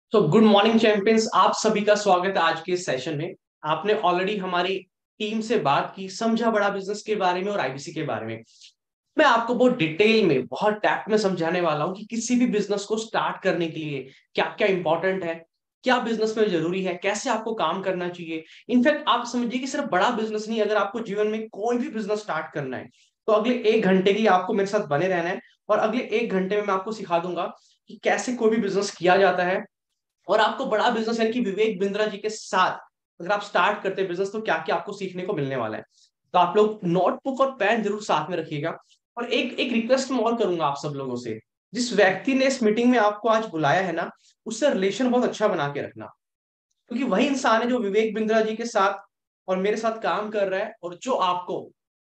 तो good morning champions, आप सभी का स्वागत है आज के इस सेशन में। आपने ऑलरेडी हमारी टीम से बात की, समझा बड़ा बिजनेस के बारे में और आईबीसी के बारे में। मैं आपको बहुत डिटेल में, बहुत डेप्थ में समझाने वाला हूं कि किसी भी बिजनेस को स्टार्ट करने के लिए क्या क्या इंपॉर्टेंट है, क्या बिजनेस में जरूरी है, कैसे आपको काम करना चाहिए। इनफैक्ट आप समझिए कि सिर्फ बड़ा बिजनेस नहीं, अगर आपको जीवन में कोई भी बिजनेस स्टार्ट करना है तो अगले 1 घंटे की आपको मेरे साथ बने रहना है। और अगले 1 घंटे में मैं आपको सिखा दूंगा कि कैसे कोई भी बिजनेस किया जाता है। और आपको बड़ा बिजनेस यानी कि विवेक बिंद्रा जी के साथ अगर आप स्टार्ट करते हैं बिजनेस तो क्या क्या आपको सीखने को मिलने वाला है। तो आप लोग नोटबुक और पेन जरूर साथ में रखिएगा। और एक एक रिक्वेस्ट मैं और करूंगा आप सब लोगों से, जिस व्यक्ति ने इस मीटिंग में आपको आज बुलाया है ना, उससे रिलेशन बहुत अच्छा बना के रखना। क्योंकि वही इंसान है जो विवेक बिंद्रा जी के साथ और मेरे साथ काम कर रहा है और जो आपको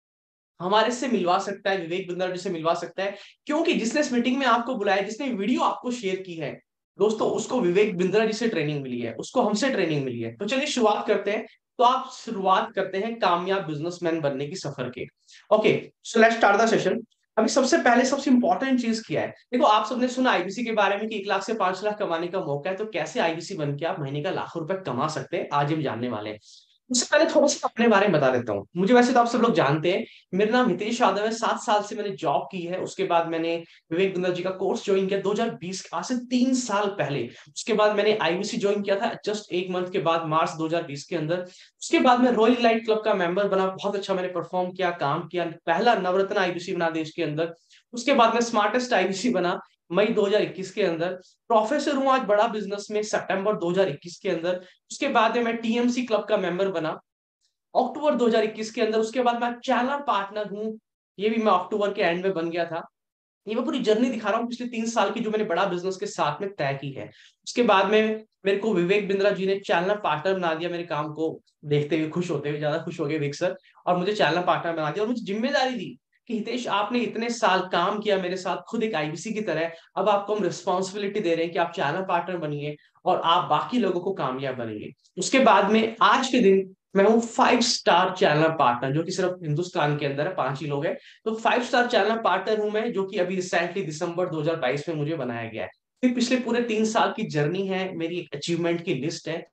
हमारे से मिलवा सकता है, विवेक बिंद्रा जी से मिलवा सकता है। क्योंकि जिसने इस मीटिंग में आपको बुलाया, जिसने वीडियो आपको शेयर की है दोस्तों, उसको विवेक बिंद्रा जी से ट्रेनिंग मिली है, उसको हमसे ट्रेनिंग मिली है। तो चलिए शुरुआत करते हैं। तो आप शुरुआत करते हैं कामयाब बिजनेसमैन बनने की सफर के। Okay, so let's start the session. अभी सबसे पहले सबसे इंपॉर्टेंट चीज क्या है, देखो आप सबने सुना आईबीसी के बारे में कि 1 लाख से 5 लाख कमाने का मौका है। तो कैसे आईबीसी बन के आप महीने का लाखों रुपए कमा सकते हैं, आज हम जानने वाले हैं। उससे पहले थोड़ा सा अपने बारे में बता देता हूँ। मुझे वैसे तो आप सब लोग जानते हैं, मेरा नाम हितेश यादव है। 7 साल से मैंने जॉब की है। उसके बाद मैंने विवेक बिंदल जी का कोर्स ज्वाइन किया 2020, आज से 3 साल पहले। उसके बाद मैंने आईबीसी ज्वाइन किया था जस्ट 1 मंथ के बाद, मार्च 2020 के अंदर। उसके बाद मैं रॉयल लाइट क्लब का मेंबर बना, बहुत अच्छा मैंने परफॉर्म किया, काम किया, पहला नवरत्न आईबीसी बना देश के अंदर। उसके बाद मैं स्मार्टेस्ट आईबीसी बना मई 2021 के अंदर। प्रोफेसर हूं आज बड़ा बिजनेस में सितंबर 2021 के अंदर। उसके बाद में मैं टीएमसी क्लब का मेंबर बना अक्टूबर 2021 के अंदर। उसके बाद मैं चैनल पार्टनर हूँ, ये भी मैं अक्टूबर के एंड में बन गया था। ये मैं पूरी जर्नी दिखा रहा हूँ पिछले 3 साल की, जो मैंने बड़ा बिजनेस के साथ में तय की है। उसके बाद में मेरे को विवेक बिंद्रा जी ने चैनल पार्टनर बना दिया, मेरे काम को देखते हुए खुश होते हुए, ज्यादा खुश हो गए विक सर, और मुझे चैनल पार्टनर बना दिया। और मुझे जिम्मेदारी दी कि हितेश आपने इतने साल काम किया मेरे साथ खुद एक आईबीसी की तरह, अब आपको हम रिस्पॉन्सिबिलिटी दे रहे हैं कि आप चैनल पार्टनर बनिए और आप बाकी लोगों को कामयाब बनेंगे। उसके बाद में आज के दिन मैं हूँ 5 स्टार चैनल पार्टनर, जो कि सिर्फ हिंदुस्तान के अंदर है, 5 ही लोग हैं। तो 5 स्टार चैनल पार्टनर हूं मैं, जो कि अभी रिसेंटली दिसंबर 2022 में मुझे बनाया गया है। फिर पिछले पूरे 3 साल की जर्नी है, मेरी एक अचीवमेंट की लिस्ट है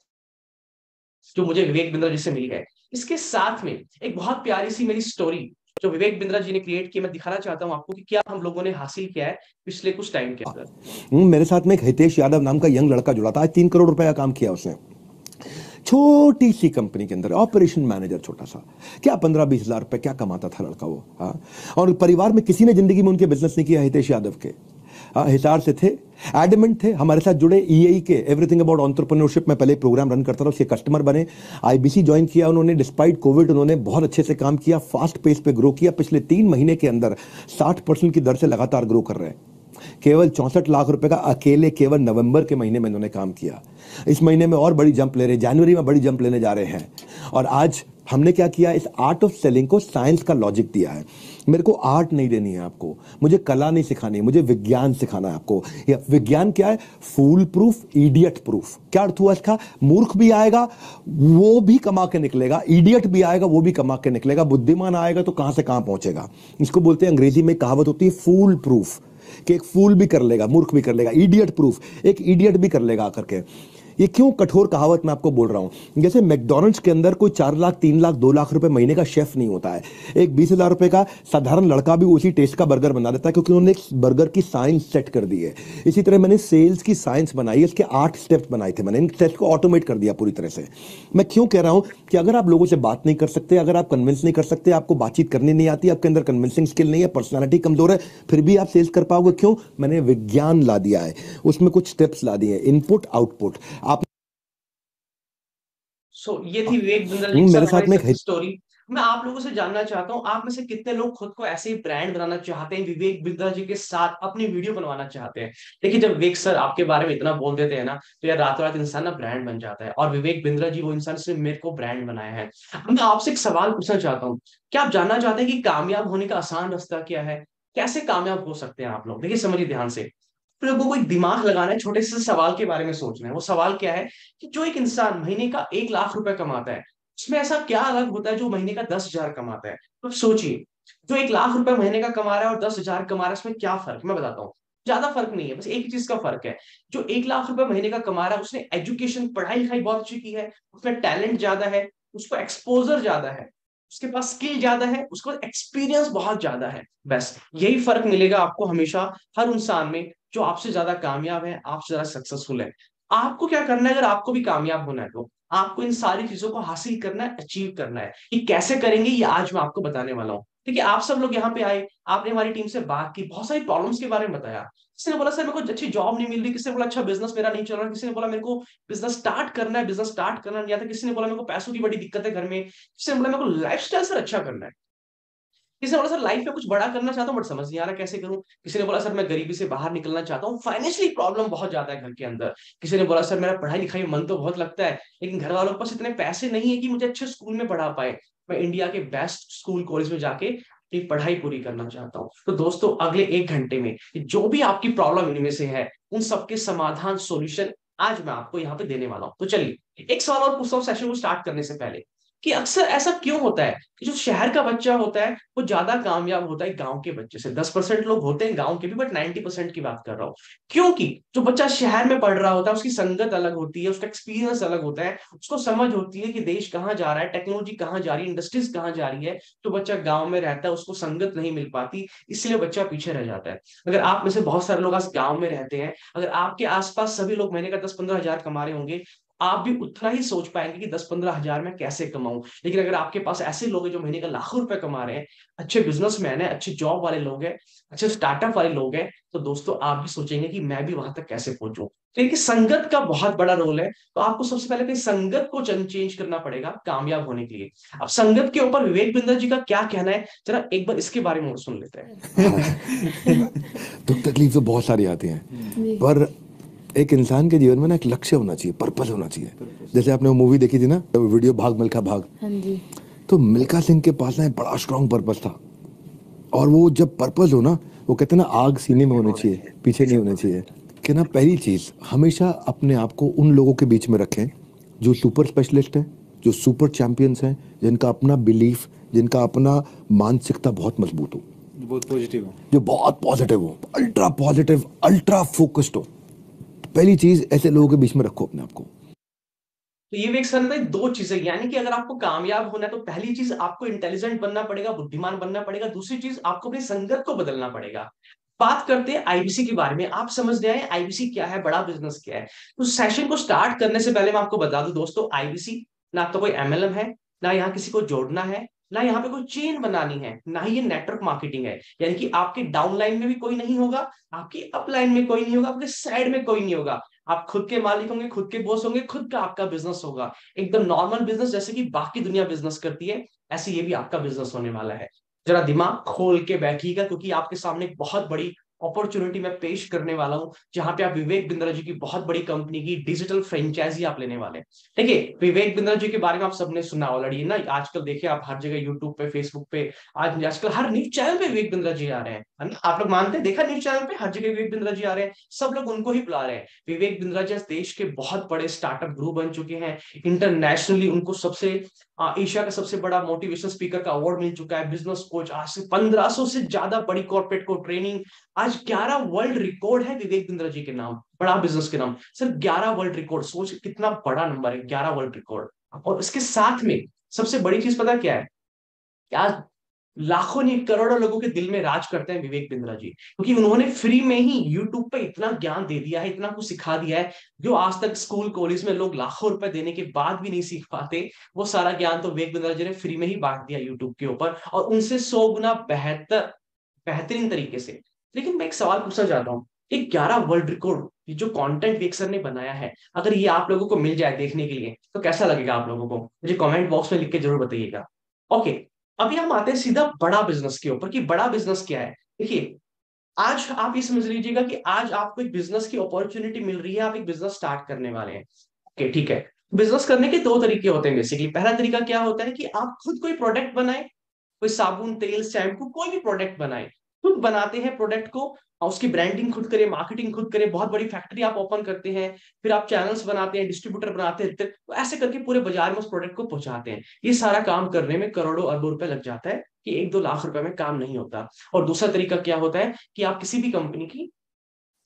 जो मुझे विवेक बिंद्रा जी से मिली है। इसके साथ में एक बहुत प्यारी सी मेरी स्टोरी जो विवेक बिंद्रा जी ने क्रिएट की, मैं दिखाना चाहता हूँ आपको कि क्या हम लोगों ने हासिल किया है पिछले कुछ टाइम के अंदर। मेरे साथ में एक हितेश यादव नाम का यंग लड़का जुड़ा था। आज 3 करोड़ रुपए का काम किया उसने, छोटी सी कंपनी के अंदर ऑपरेशन मैनेजर, छोटा सा। क्या 15-20 हजार रुपए क्या कमाता था लड़का वो। हाँ, और परिवार में किसी ने जिंदगी में उनके बिजनेस नहीं किया हितेश यादव के। हाँ, हिसार से थे, एडमेंट थे, हमारे साथ जुड़े। ईएई के एवरीथिंग अबाउट एंटरप्रेन्योरशिप में पहले प्रोग्राम रन करता था, उसके कस्टमर बने। आईबीसी ज्वाइन किया उन्होंने, डिस्पाइट कोविड उन्होंने बहुत अच्छे से काम किया, फास्ट पेस पे ग्रो किया। पिछले 3 महीने के अंदर 60% की दर से लगातार ग्रो कर रहे हैं। केवल 64 लाख रुपए का अकेले केवल नवंबर के महीने में इन्होंने काम किया। इस महीने में और बड़ी जंप ले रहे हैं, जनवरी में बड़ी जंप लेने जा रहे हैं। और आज हमने क्या किया, इस आर्ट ऑफ सेलिंग को साइंस का लॉजिक दिया है। मेरे को आर्ट नहीं देनी है आपको, मुझे कला नहीं सिखानी है, मुझे विज्ञान सिखाना है आपको। या विज्ञान क्या है? Fool proof, idiot proof. क्या अर्थ हुआ इसका? मूर्ख भी आएगा वो भी कमा के निकलेगा, इडियट भी आएगा वो भी कमा के निकलेगा, बुद्धिमान आएगा तो कहां से कहां पहुंचेगा। इसको बोलते हैं, अंग्रेजी में कहावत होती है फूल प्रूफ, कि एक फूल भी कर लेगा, मूर्ख भी कर लेगा। इडियट प्रूफ, एक इडियट भी कर लेगा आकर के। ये क्यों कठोर कहावत मैं आपको बोल रहा हूं? जैसे मैकडॉनल्ड्स के अंदर कोई 4 लाख, 3 लाख, 2 लाख रुपए महीने का शेफ नहीं होता है। एक 20 हजार रुपए का साधारण लड़का भी उसी टेस्ट का बर्गर बना देता है, क्योंकि उन्होंने एक बर्गर की साइंस सेट कर दी है। इसी तरह मैंने सेल्स की साइंस बनाई है, इसके 8 स्टेप्स बनाए थे मैंने, इन स्टेप्स को ऑटोमेट कर दिया पूरी तरह से। मैं क्यों कह रहा हूं कि अगर आप लोगों से बात नहीं कर सकते, अगर आप कन्विंस नहीं कर सकते, आपको बातचीत करनी नहीं आती, आपके अंदर कन्विंसिंग स्किल नहीं है, पर्सनैलिटी कमजोर है, फिर भी आप सेल्स कर पाओगे क्यों? मैंने विज्ञान ला दिया है, उसमें कुछ स्टेप्स ला दिए, इनपुट आउटपुट। आप ये थी विवेक बिंदल जी के मेरे साथ हमारी साथ में एक सक्सेस स्टोरी। मैं आप लोगों से जानना चाहता हूँ, आप में से कितने लोग खुद को ऐसे ही ब्रांड बनाना चाहते हैं, विवेक बिंदल जी के साथ अपनी वीडियो बनवाना चाहते हैं। देखिए, जब विवेक सर आपके बारे में इतना बोल देते हैं ना, तो यार रातों रात इंसान ना ब्रांड बन जाता है। और विवेक बिंद्रा जी वो इंसान से मेरे को ब्रांड बनाया है। अब मैं आपसे एक सवाल पूछना चाहता हूँ, क्या आप जानना चाहते हैं कि कामयाब होने का आसान रास्ता क्या है? कैसे कामयाब हो सकते हैं आप लोग? देखिए समझिए ध्यान से, आप लोगों को एक दिमाग लगाना है, छोटे से सवाल के बारे में सोचना है। वो सवाल क्या है कि जो एक इंसान महीने का 1 लाख रुपए कमाता है, उसमें ऐसा क्या अलग होता है जो महीने का 10 हजार कमाता है? तो अब सोचिए, जो 1 लाख रुपए महीने का कमा रहा है और 10 हजार कमा रहा है, इसमें क्या फर्क है? मैं बताता हूँ। ज्यादा फर्क नहीं है, बस एक ही चीज का फर्क है। जो 1 लाख रुपए महीने का कमा रहा है उसने एजुकेशन, पढ़ाई लिखाई बहुत अच्छी की है, उसमें टैलेंट ज्यादा है, उसको एक्सपोजर ज्यादा है, उसके पास स्किल ज्यादा है, उसको एक्सपीरियंस बहुत ज्यादा है। बस यही फर्क मिलेगा आपको हमेशा हर इंसान में जो आपसे ज्यादा कामयाब है, आपसे ज्यादा सक्सेसफुल है। आपको क्या करना है, अगर आपको भी कामयाब होना है तो आपको इन सारी चीजों को हासिल करना है, अचीव करना है। ये कैसे करेंगे ये आज मैं आपको बताने वाला हूँ। ठीक है, आप सब लोग यहाँ पे आए, आपने हमारी टीम से बात की, बहुत सारी प्रॉब्लम्स के बारे में बताया। किसी ने बोला सर मेरे को अच्छी जॉब नहीं मिल रही, किसी ने बोला अच्छा बिजनेस मेरा नहीं चल रहा, किसी ने बोला मेरे को बिजनेस स्टार्ट करना है, बिजनेस स्टार्ट करना नहीं आता, किसी ने बोला मेरे को पैसों की बड़ी दिक्कत है घर में, किसी ने बोला मेरे को लाइफस्टाइल सर अच्छा करना है, किसी ने बोला सर लाइफ में कुछ बड़ा करना चाहता हूँ बट समझ नहीं आ रहा कैसे करूं, किसी ने बोला सर मैं गरीबी से बाहर निकलना चाहता हूँ, फाइनेंशियली प्रॉब्लम बहुत ज्यादा है घर के अंदर, किसी ने बोला सर मेरा पढ़ाई लिखाई में मन तो बहुत लगता है लेकिन घर वालों के पास इतने पैसे नहीं है कि मुझे अच्छे स्कूल में पढ़ा पाए, मैं इंडिया के बेस्ट स्कूल कॉलेज में जाके अपनी पढ़ाई पूरी करना चाहता हूँ। तो दोस्तों अगले 1 घंटे में जो भी आपकी प्रॉब्लम इनमें से है उन सबके समाधान, सॉल्यूशन आज मैं आपको यहाँ पे देने वाला हूँ। तो चलिए एक सवाल और पूछता हूँ सेशन को स्टार्ट करने से पहले, कि अक्सर ऐसा क्यों होता है कि जो शहर का बच्चा होता है वो ज्यादा कामयाब होता है गांव के बच्चे से। 10% लोग होते हैं गांव के भी, बट 90% की बात कर रहा हूँ। क्योंकि जो बच्चा शहर में पढ़ रहा होता है उसकी संगत अलग होती है, उसका एक्सपीरियंस अलग होता है, उसको समझ होती है कि देश कहाँ जा रहा है, टेक्नोलॉजी कहाँ जा रही है, इंडस्ट्रीज कहाँ जा रही है। तो बच्चा गाँव में रहता है, उसको संगत नहीं मिल पाती, इसलिए बच्चा पीछे रह जाता है। अगर आप में से बहुत सारे लोग आज गाँव में रहते हैं, अगर आपके आसपास सभी लोग महीने का 10-15 हजार कमा रहे होंगे, आप भी उतना ही सोच पाएंगे कि 10-15 हजार में कैसे कमाऊं। लेकिन अगर आपके पास ऐसे लोग हैं जो महीने का लाखों रुपए कमा रहे हैं, अच्छे बिजनेसमैन है, अच्छे जॉब वाले लोग हैं, अच्छे स्टार्टअप वाले लोग हैं, तो दोस्तों आप भी सोचेंगे कि मैं भी वहां तक कैसे पहुंचूं। तो इनकी संगत का बहुत बड़ा रोल है। तो आपको सबसे पहले अपनी संगत को चेंज करना पड़ेगा कामयाब होने के लिए। अब संगत के ऊपर विवेक बिंदर जी का क्या कहना है, जरा एक बार इसके बारे में और सुन लेते हैं। तो तकलीफ तो बहुत सारी आती हैं, पर एक इंसान के जीवन में ना एक लक्ष्य होना चाहिए, पर्पस होना चाहिए। जैसे आपने वो मूवी देखी थी ना, तो वीडियो भाग मिल्खा भाग, हाँ जी, तो मिल्खा सिंह के पास ना एक बड़ा स्ट्रॉन्ग पर्पस था। और वो जब पर्पस हो ना, वो कहते हैं ना आग सीने में होनी चाहिए, पीछे नहीं होनी चाहिए। कि ना पहली चीज हमेशा अपने आप को उन लोगों के बीच में रखें जो सुपर स्पेशलिस्ट हैं, जो सुपर चैंपियंस हैं, जिनका अपना बिलीफ, जिनका अपना मानसिकता बहुत मजबूत हो, बहुत पॉजिटिव हो, जो बहुत पॉजिटिव हो, अल्ट्रा पॉजिटिव, अल्ट्रा फोकस्ड हो। पहली चीज ऐसे लोगों के बीच में रखो अपने आप को। तो ये भी एक सर दो चीजें, यानी कि अगर आपको कामयाब होना है तो पहली चीज आपको इंटेलिजेंट बनना पड़ेगा, बुद्धिमान बनना पड़ेगा, दूसरी चीज आपको अपनी संगत को बदलना पड़ेगा। बात करते हैं आईबीसी के बारे में। आप समझ रहे हैं आईबीसी क्या है, बड़ा बिजनेस क्या है। तो सेशन को स्टार्ट करने से पहले मैं आपको बता दूं दोस्तों, आईबीसी ना तो कोई एमएलएम है, ना यहाँ किसी को जोड़ना है, ना यहाँ पे कोई चेन बनानी है, ना ही ये नेटवर्क मार्केटिंग है। यानी कि आपके डाउन लाइन में भी कोई नहीं होगा, आपकी अप लाइन में कोई नहीं होगा, आपके साइड में कोई नहीं होगा। आप खुद के मालिक होंगे, खुद के बॉस होंगे, खुद का आपका बिजनेस होगा। एकदम नॉर्मल बिजनेस, जैसे कि बाकी दुनिया बिजनेस करती है, ऐसे ये भी आपका बिजनेस होने वाला है। जरा दिमाग खोल के बैठिएगा, क्योंकि आपके सामने एक बहुत बड़ी अपॉर्चुनिटी मैं पेश करने वाला हूं, जहां पे आप विवेक बिंद्रा जी की बहुत बड़ी कंपनी की डिजिटल फ्रेंचाइजी आप लेने वाले हैं। ठीक है, विवेक बिंद्रा जी के बारे में आप सबने सुना ऑलरेडी ना, आजकल देखिए आप हर जगह यूट्यूब पे, फेसबुक पे, आज आजकल हर न्यूज चैनल पे विवेक बिंद्रा जी आ रहे हैं, है ना। आप लोग मानते हैं, देखा न्यूज चैनल पे हर जगह विवेक बिंद्रा जी आ रहे हैं, सब लोग उनको ही बुला रहे हैं। विवेक बिंद्रा जी देश के बहुत बड़े स्टार्टअप ग्रुप बन चुके हैं, इंटरनेशनली उनको सबसे एशिया का सबसे बड़ा मोटिवेशन स्पीकर का अवार्ड मिल चुका है, बिजनेस कोच, आज से 1500 से ज्यादा बड़ी कॉर्पोरेट को ट्रेनिंग, आज 11 वर्ल्ड रिकॉर्ड है विवेक बिंद्रा जी के नाम, बड़ा बिजनेस के नाम। सर 11 वर्ल्ड रिकॉर्ड, सोच कितना बड़ा नंबर है, 11 वर्ल्ड रिकॉर्ड। और इसके साथ में सबसे बड़ी चीज पता क्या है, कि आज लाखों नहीं करोड़ों लोगों के दिल में राज करते हैं विवेक बिंद्रा जी, क्योंकि उन्होंने फ्री में ही यूट्यूब पे इतना ज्ञान दे दिया है, इतना कुछ सिखा दिया है, जो आज तक स्कूल कॉलेज में लोग लाखों रुपए देने के बाद भी नहीं सीख पाते। वो सारा ज्ञान तो विवेक बिंद्रा जी ने फ्री में ही बांट दिया यूट्यूब के ऊपर, और उनसे 100 गुना बेहतर, बेहतरीन तरीके से। लेकिन मैं एक सवाल पूछना चाहता हूँ, ये 11 वर्ल्ड रिकॉर्ड, ये जो कंटेंट विवेक सर ने बनाया है, अगर ये आप लोगों को मिल जाए देखने के लिए तो कैसा लगेगा आप लोगों को, मुझे कमेंट बॉक्स में लिख के जरूर बताइएगा। ओके, अभी हम आते हैं सीधा बड़ा बिजनेस के ऊपर, कि बड़ा बिजनेस क्या है। देखिए, आज आप ये समझ लीजिएगा कि आज आपको एक बिजनेस की अपॉर्चुनिटी मिल रही है, आप एक बिजनेस स्टार्ट करने वाले हैं। ओके ठीक है, बिजनेस करने के दो तरीके होते हैं बेसिकली। पहला तरीका क्या होता है कि आप खुद कोई प्रोडक्ट बनाए, कोई साबुन, तेल, शैम्पू, कोई भी प्रोडक्ट बनाए, खुद बनाते हैं प्रोडक्ट को, और उसकी ब्रांडिंग खुद करें, मार्केटिंग खुद करें, बहुत बड़ी फैक्ट्री आप ओपन करते हैं, फिर आप चैनल्स बनाते हैं, डिस्ट्रीब्यूटर बनाते हैं, तो ऐसे करके पूरे बाजार में उस प्रोडक्ट को पहुंचाते हैं। ये सारा काम करने में करोड़ों अरबों रुपए लग जाता है, कि 1-2 लाख रुपए में काम नहीं होता। और दूसरा तरीका क्या होता है कि आप किसी भी कंपनी की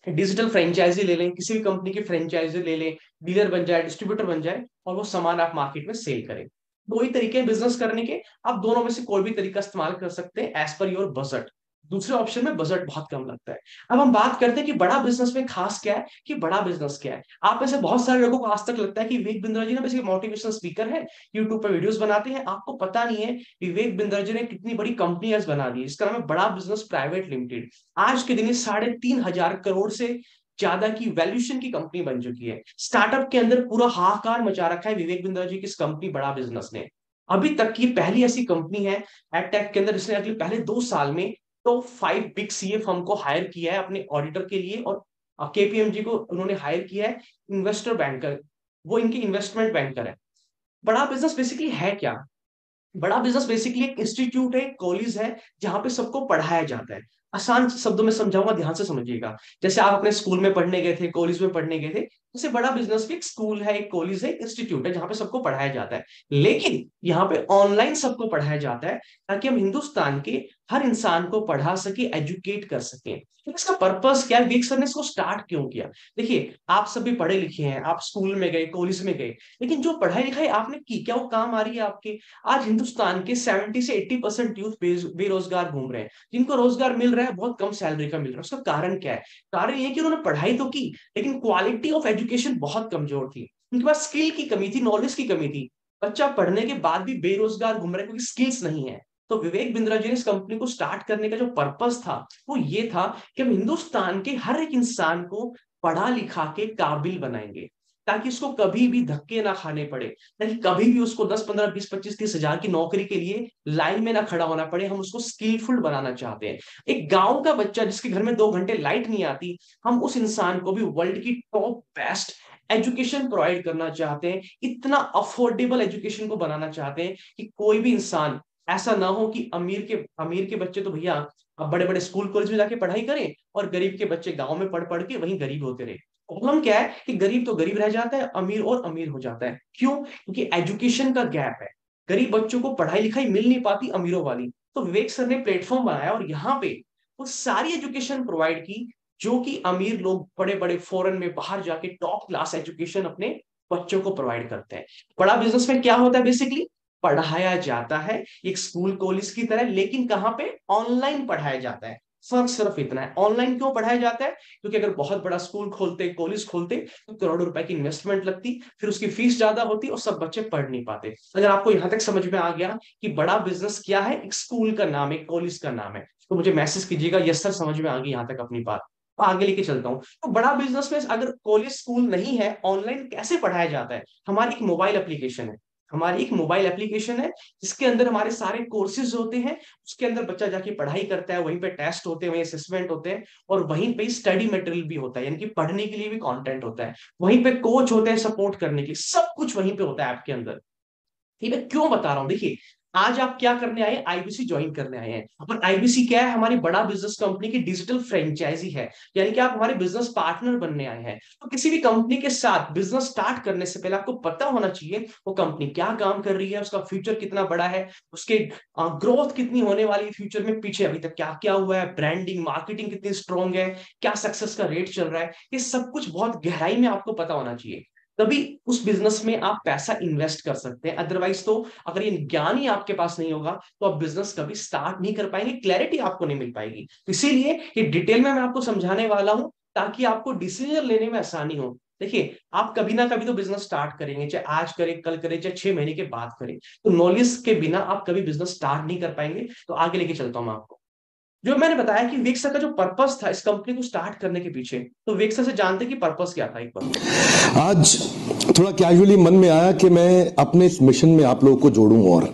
डिजिटल फ्रेंचाइजी ले लें, किसी भी कंपनी की फ्रेंचाइजी ले लें, डीलर बन जाए, डिस्ट्रीब्यूटर बन जाए और वो सामान आप मार्केट में सेल करें। दो ही तरीके हैं बिजनेस करने के, आप दोनों में से कोई भी तरीका इस्तेमाल कर सकते हैं एज पर योर बजट। दूसरे ऑप्शन में बजट बहुत कम लगता है। अब हम बात करते हैं कि बड़ा बिजनेस में खास क्या है, कि बड़ा बिजनेस क्या है। आप में से बहुत सारे लोगों को आज तक लगता है कि विवेक बिंद्रा जी ना बेसिकली मोटिवेशनल स्पीकर है, यूट्यूब पर वीडियोस बनाते हैं। आपको पता नहीं है विवेक बिंद्रा जी ने कितनी बड़ी कंपनी आज बना दी, इसका नाम है बड़ा बिजनेस प्राइवेट लिमिटेड। आज के दिन 3,500 करोड़ से ज्यादा की वैल्यूएशन की कंपनी बन चुकी है। स्टार्टअप के अंदर पूरा हाहाकार मचा रखा है विवेक बिंद्रा जी की इस कंपनी बड़ा बिजनेस ने। अभी तक की पहली ऐसी कंपनी है एडटेक के अंदर जिसने अगले पहले 2 साल में टॉप 5 बिग सीए फर्म को हायर किया है अपने ऑडिटर के लिए, और केपीएमजी को उन्होंने हायर किया है इन्वेस्टर बैंकर, वो इनके इन्वेस्टमेंट बैंकर है। बड़ा बिजनेस बेसिकली है क्या? बड़ा बिजनेस बेसिकली एक इंस्टीट्यूट है, एक कॉलेज है, जहां पे सबको पढ़ाया जाता है। आसान शब्दों में समझाऊंगा, ध्यान से समझिएगा। जैसे आप अपने स्कूल में पढ़ने गए थे, कॉलेज में पढ़ने गए थे, जैसे बड़ा बिजनेस भी एक स्कूल है, एक कॉलेज है, एक इंस्टीट्यूट है जहां पे सबको पढ़ाया जाता है। लेकिन यहाँ पे ऑनलाइन सबको पढ़ाया जाता है ताकि हम हिंदुस्तान के हर इंसान को पढ़ा सके, एजुकेट कर सके। तो इसका पर्पस क्या है, विवेक सर ने इसको स्टार्ट क्यों किया? देखिए, आप सभी पढ़े लिखे हैं, आप स्कूल में गए, कॉलेज में गए, लेकिन जो पढ़ाई लिखाई आपने की, क्या वो काम आ रही है आपके? आज हिंदुस्तान के 70 से 80% यूथ बेरोजगार घूम रहे हैं। जिनको रोजगार मिल रहा है बहुत कम सैलरी का मिल रहा है। उसका कारण क्या है? कारण ये कि उन्होंने पढ़ाई तो की, लेकिन क्वालिटी ऑफ एजुकेशन बहुत कमजोर थी। उनके पास स्किल की कमी थी, नॉलेज की कमी थी। बच्चा पढ़ने के बाद भी बेरोजगार घूम रहा है क्योंकि स्किल्स नहीं है। तो विवेक बिंद्रा जी ने इस कंपनी को स्टार्ट करने का जो पर्पस था वो ये था कि हम हिंदुस्तान के हर एक इंसान को पढ़ा लिखा के काबिल बनाएंगे, ताकि उसको कभी भी धक्के ना खाने पड़े, ताकि कभी भी उसको 10, 15, 20, 25, 30 हजार की नौकरी के लिए लाइन में ना खड़ा होना पड़े। हम उसको स्किलफुल बनाना चाहते हैं। एक गांव का बच्चा जिसके घर में 2 घंटे लाइट नहीं आती, हम उस इंसान को भी वर्ल्ड की टॉप बेस्ट एजुकेशन प्रोवाइड करना चाहते हैं। इतना अफोर्डेबल एजुकेशन को बनाना चाहते हैं कि कोई भी इंसान ऐसा ना हो कि अमीर के बच्चे तो भैया अब बड़े बड़े स्कूल कॉलेज में जाके पढ़ाई करें, और गरीब के बच्चे गांव में पढ़ पढ़ के वहीं गरीब होते रहे। प्रॉब्लम क्या है कि गरीब तो गरीब रह जाता है, अमीर और अमीर हो जाता है। क्यों? क्योंकि एजुकेशन का गैप है। गरीब बच्चों को पढ़ाई लिखाई मिल नहीं पाती अमीरों वाली। तो विवेक सर ने प्लेटफॉर्म बनाया और यहाँ पे वो सारी एजुकेशन प्रोवाइड की जो कि अमीर लोग बड़े बड़े फॉरेन में बाहर जाके टॉप क्लास एजुकेशन अपने बच्चों को प्रोवाइड करते हैं। बड़ा बिजनेस में क्या होता है? बेसिकली पढ़ाया जाता है एक स्कूल कॉलेज की तरह, लेकिन कहां पे? ऑनलाइन पढ़ाया जाता है। फर्क सिर्फ इतना है। ऑनलाइन क्यों पढ़ाया जाता है? क्योंकि अगर बहुत बड़ा स्कूल खोलते, कॉलेज खोलते, तो करोड़ों रुपए की इन्वेस्टमेंट लगती, फिर उसकी फीस ज्यादा होती और सब बच्चे पढ़ नहीं पाते। अगर आपको यहां तक समझ में आ गया कि बड़ा बिजनेस क्या है, एक स्कूल का नाम है, कॉलेज का नाम है, तो मुझे मैसेज कीजिएगा यस सर समझ में आ गई यहां तक अपनी बात। तो आगे लेके चलता हूँ। तो बड़ा बिजनेस में अगर कॉलेज स्कूल नहीं है, ऑनलाइन कैसे पढ़ाया जाता है? हमारी एक मोबाइल एप्लीकेशन है। हमारी एक मोबाइल एप्लीकेशन है जिसके अंदर हमारे सारे कोर्सेज होते हैं। उसके अंदर बच्चा जाके पढ़ाई करता है, वहीं पे टेस्ट होते हैं, वहीं असेसमेंट होते हैं, और वहीं पे स्टडी मटेरियल भी होता है, यानी कि पढ़ने के लिए भी कंटेंट होता है। वहीं पे कोच होते हैं सपोर्ट करने के लिए, सब कुछ वहीं पे होता है ऐप के अंदर। ठीक है, क्यों बता रहा हूं? देखिए, आज आप क्या करने आए हैं? आईबीसी ज्वाइन करने आए हैं। और आईबीसी क्या है? हमारी बड़ा बिजनेस कंपनी की डिजिटल फ्रेंचाइजी है, यानी कि आप हमारे बिजनेस पार्टनर बनने आए हैं। तो किसी भी कंपनी के साथ बिजनेस स्टार्ट करने से पहले आपको पता होना चाहिए वो कंपनी क्या काम कर रही है, उसका फ्यूचर कितना बड़ा है, उसके ग्रोथ कितनी होने वाली है फ्यूचर में, पीछे अभी तक क्या क्या हुआ है, ब्रांडिंग मार्केटिंग कितनी स्ट्रॉन्ग है, क्या सक्सेस का रेट चल रहा है। ये सब कुछ बहुत गहराई में आपको पता होना चाहिए, तभी उस बिजनेस में आप पैसा इन्वेस्ट कर सकते हैं। अदरवाइज तो अगर ये ज्ञान ही आपके पास नहीं होगा तो आप बिजनेस कभी स्टार्ट नहीं कर पाएंगे, क्लैरिटी आपको नहीं मिल पाएगी। इसीलिए ये डिटेल में मैं आपको समझाने वाला हूं ताकि आपको डिसीजन लेने में आसानी हो। देखिए, आप कभी ना कभी तो बिजनेस स्टार्ट करेंगे, चाहे आज करें, कल करें, चाहे 6 महीने के बाद करें। तो नॉलेज के बिना आप कभी बिजनेस स्टार्ट नहीं कर पाएंगे। तो आगे लेके चलता हूं मैं आपको। जो मैंने बताया कि विवेक सर का जो पर्पस था इस कंपनी को स्टार्ट करने के पीछे, तो विवेक सर से जानते कि पर्पस क्या था एक बार। आज थोड़ा कैजुअली मन में आया कि मैं अपने इस मिशन में आप लोगों को जोड़ूं। और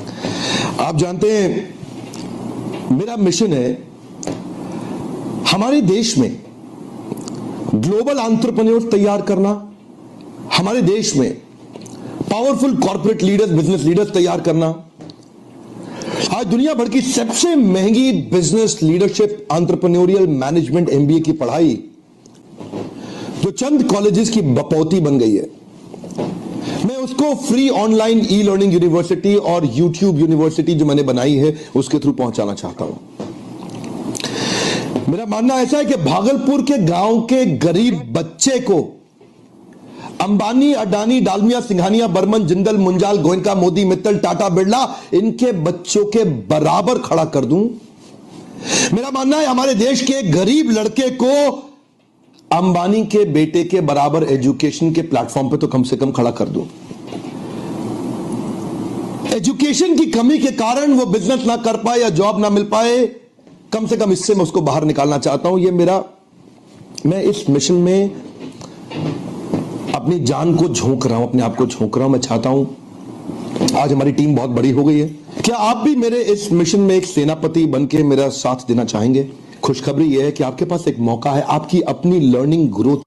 आप जानते हैं मेरा मिशन है हमारे देश में ग्लोबल एंटरप्रेन्योर्स तैयार करना, हमारे देश में powerful corporate leaders, business leaders तैयार करना। आज दुनिया भर की सबसे महंगी business leadership entrepreneurial management MBA की पढ़ाई जो चंद कॉलेजेस की बपौती बन गई है, मैं उसको free online e learning university और यूट्यूब यूनिवर्सिटी जो मैंने बनाई है उसके थ्रू पहुंचाना चाहता हूं। मेरा मानना ऐसा है कि भागलपुर के गांव के गरीब बच्चे को अंबानी, अडानी, डालमिया, सिंघानिया, बर्मन, जिंदल, मुंजाल, गोयनका, मोदी, मित्तल, टाटा, बिरला, इनके बच्चों के बराबर खड़ा कर दूं। मेरा मानना है हमारे देश के गरीब लड़के को अंबानी के बेटे के बराबर एजुकेशन के प्लेटफॉर्म पे तो कम से कम खड़ा कर दूं। एजुकेशन की कमी के कारण वो बिजनेस ना कर पाए या जॉब ना मिल पाए, कम से कम इससे मैं उसको बाहर निकालना चाहता हूं। मैं इस मिशन में अपनी जान को झोंक रहा हूं, अपने आप को झोंक रहा हूं। मैं चाहता हूं, आज हमारी टीम बहुत बड़ी हो गई है, क्या आप भी मेरे इस मिशन में एक सेनापति बनके मेरा साथ देना चाहेंगे? खुशखबरी यह है कि आपके पास एक मौका है, आपकी अपनी लर्निंग ग्रोथ।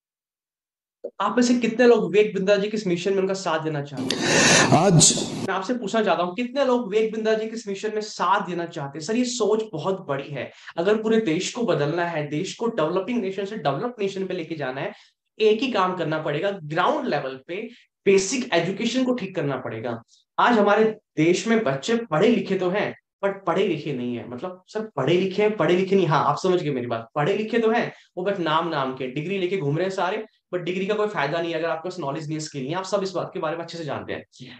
आप में से कितने लोग विवेक बिंद्रा जी के इस मिशन में उनका साथ देना चाहते हैं? आज मैं आपसे पूछना चाहता हूं, कितने लोग विवेक बिंद्रा जी के इस मिशन में साथ देना चाहते हैं? सर, ये सोच बहुत बड़ी है। अगर पूरे देश को बदलना है, देश को डेवलपिंग नेशन से डेवलप नेशन पे लेके जाना है, एक ही काम करना पड़ेगा, ग्राउंड लेवल पे बेसिक एजुकेशन को ठीक करना पड़ेगा। आज हमारे देश में बच्चे पढ़े लिखे तो हैं, बट पढ़े लिखे नहीं है। मतलब सर, पढ़े लिखे नहीं, हाँ आप समझ गए मेरी बात। पढ़े लिखे तो हैं, वो बस नाम नाम के डिग्री लेके घूम रहे हैं सारे, बट डिग्री का कोई फायदा नहीं है अगर आपके पास नॉलेज नहीं, स्किल नहीं है। आप सब इस बात के बारे में अच्छे से जानते हैं।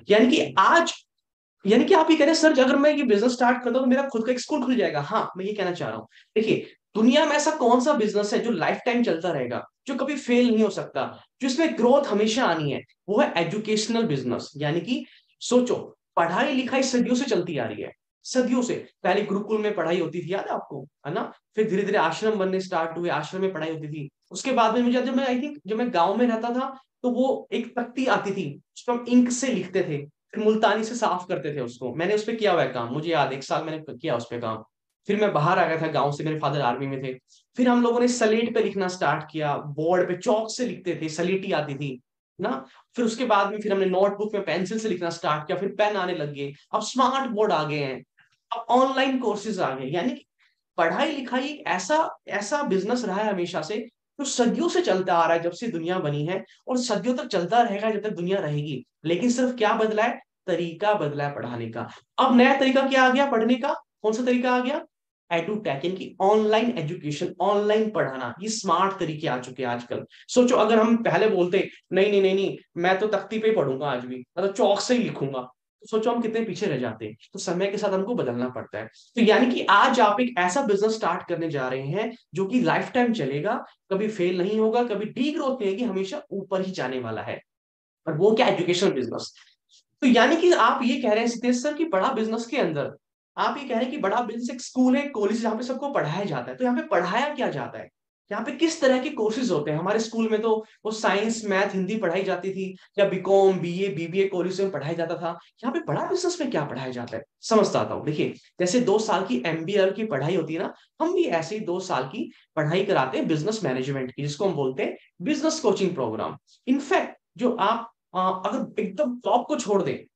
यानी कि आप ये कह रहे हैं सर, अगर मैं ये बिजनेस स्टार्ट करता हूँ तो मेरा खुद का एक स्कूल खुल जाएगा। हाँ, मैं ये कहना चाह रहा हूँ। देखिए, दुनिया में ऐसा कौन सा बिजनेस है जो लाइफ टाइम चलता रहेगा, जो कभी फेल नहीं हो सकता, जो इसमें ग्रोथ हमेशा आनी है? वो है एजुकेशनल बिजनेस। यानी कि सोचो, पढ़ाई लिखाई सदियों से चलती आ रही है, सदियों से। पहले गुरुकुल में पढ़ाई होती थी, याद है आपको, है ना? फिर धीरे धीरे आश्रम बनने स्टार्ट हुए, आश्रम में पढ़ाई होती थी। उसके बाद में मुझे, जब मैं आई थिंक जब मैं गांव में रहता था, तो वो एक तख्ती आती थी, उसको हम इंक से लिखते थे, फिर मुल्तानी से साफ करते थे उसको। मैंने उस पर किया हुआ है काम, मुझे याद है, 1 साल मैंने किया उस पर काम। फिर मैं बाहर आ गया था गांव से, मेरे फादर आर्मी में थे। फिर हम लोगों ने सलेट पे लिखना स्टार्ट किया, बोर्ड पे चौक से लिखते थे, सलेटी आती थी ना। फिर उसके बाद में फिर हमने नोटबुक में पेंसिल से लिखना स्टार्ट किया, फिर पेन आने लग गए, अब स्मार्ट बोर्ड आ गए हैं, अब ऑनलाइन कोर्सेज आ गए। यानी कि पढ़ाई लिखाई एक ऐसा ऐसा बिजनेस रहा है हमेशा से, जो सदियों से चलता आ रहा है, जब से दुनिया बनी है, और सदियों तक चलता रहेगा जब तक दुनिया रहेगी। लेकिन सिर्फ क्या बदला है? तरीका बदला है पढ़ाने का। अब नया तरीका क्या आ गया पढ़ने का? कौन सा तरीका आ गया? एडुटेक, यानी ऑनलाइन एजुकेशन, ऑनलाइन पढ़ाना। ये स्मार्ट तरीके आ चुके हैं आजकल। सोचो, अगर हम पहले बोलते नहीं नहीं नहीं नहीं, मैं तो तख्ती पे ही पढ़ूंगा आज भी, मतलब चौक से ही लिखूंगा, तो सोचो हम कितने पीछे रह जाते हैं। तो समय के साथ हमको बदलना पड़ता है। तो यानी कि आज आप एक ऐसा बिजनेस स्टार्ट करने जा रहे हैं जो कि लाइफ टाइम चलेगा, कभी फेल नहीं होगा, कभी डी ग्रोथ नहीं होगी, हमेशा ऊपर ही जाने वाला है। और वो क्या? Educational business. तो यानी कि आप ये कह रहे हैं सिद्धेश सर कि बड़ा बिजनेस के अंदर, आप ये कह रहे हैं कि बड़ा बिजनेस एक स्कूल है, कॉलेज, जहाँ पे सबको पढ़ाया जाता है। तो यहाँ पे पढ़ाया क्या जाता है? यहाँ पे किस तरह के कोर्सेज होते हैं? हमारे स्कूल में तो वो साइंस, मैथ, हिंदी पढ़ाई जाती थी, या बीकॉम, बीए, बीबीए कॉलेज में पढ़ाया जाता था। यहाँ पे बड़ा बिजनेस में क्या पढ़ाया जाता है, समझता आता हूँ। देखिए, जैसे 2 साल की एमबीए की पढ़ाई होती है ना, हम भी ऐसे ही 2 साल की पढ़ाई कराते हैं बिजनेस मैनेजमेंट की, जिसको हम बोलते हैं बिजनेस कोचिंग प्रोग्राम। इनफैक्ट जो आप अगर एकदम टॉप को छोड़ दें,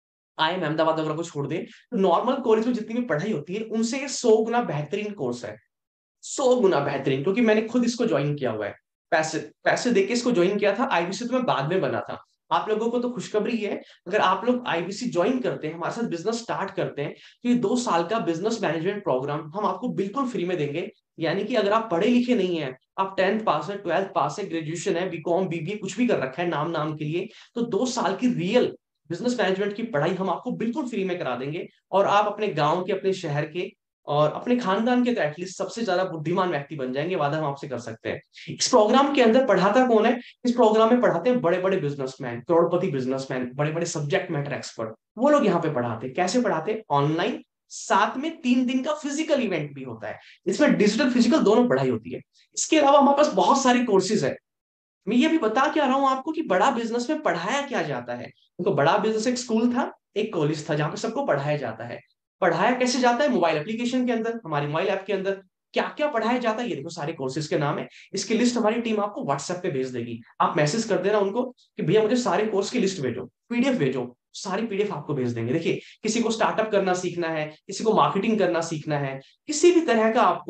IIM अहमदाबाद वगैरह को छोड़ दें, तो नॉर्मल कॉलेज में जितनी भी पढ़ाई होती है, उनसे ये 100 गुना बेहतरीन कोर्स है। 100 गुना बेहतरीन, क्योंकि मैंने खुद इसको ज्वाइन किया हुआ है। पैसे पैसे देके इसको ज्वाइन किया था। आईबीसी तो मैं बाद में बना था। आप लोगों को तो खुशखबरी है, अगर आप लोग आईबीसी ज्वाइन करते हैं, हमारे साथ बिजनेस स्टार्ट करते हैं, तो ये 2 साल का बिजनेस मैनेजमेंट प्रोग्राम हम आपको बिल्कुल फ्री में देंगे। यानी कि अगर आप पढ़े लिखे नहीं है, आप 10th पास है, 12th पास है, ग्रेजुएशन है, बीकॉम, बीबीए कुछ भी कर रखा है नाम नाम के लिए, तो 2 साल की रियल बिजनेस मैनेजमेंट की पढ़ाई हम आपको बिल्कुल फ्री में करा देंगे। और आप अपने गांव के, अपने शहर के और अपने खानदान के तो एटलीस्ट सबसे ज्यादा बुद्धिमान व्यक्ति बन जाएंगे, वादा हम आपसे कर सकते हैं। इस प्रोग्राम के अंदर पढ़ाता कौन है? इस प्रोग्राम में पढ़ाते हैं बड़े बड़े बिजनेसमैन, करोड़पति बिजनेसमैन, बड़े बड़े सब्जेक्ट मैटर एक्सपर्ट। वो लोग यहाँ पे पढ़ाते हैं। कैसे पढ़ाते हैं? ऑनलाइन, साथ में 3 दिन का फिजिकल इवेंट भी होता है। इसमें डिजिटल फिजिकल दोनों पढ़ाई होती है। इसके अलावा हमारे पास बहुत सारे कोर्सेज है। मैं ये भी बता क्या रहा हूं आपको कि बड़ा बिजनेस में पढ़ाया क्या जाता है। देखो, बड़ा बिजनेस एक स्कूल था, एक कॉलेज था, जहां पे सबको पढ़ाया जाता है। पढ़ाया कैसे जाता है? मोबाइल एप्लीकेशन के अंदर, हमारी मोबाइल ऐप के अंदर। क्या क्या पढ़ाया जाता है, ये देखो सारे कोर्सेज के नाम है। इसकी लिस्ट हमारी टीम आपको व्हाट्सएप पे भेज देगी। आप मैसेज कर देना उनको कि भैया मुझे सारे कोर्स की लिस्ट भेजो, पीडीएफ भेजो। सारी पीडीएफ आपको भेज देंगे। देखिए, किसी को स्टार्टअप करना सीखना है, किसी को मार्केटिंग करना सीखना है, किसी भी तरह का आपको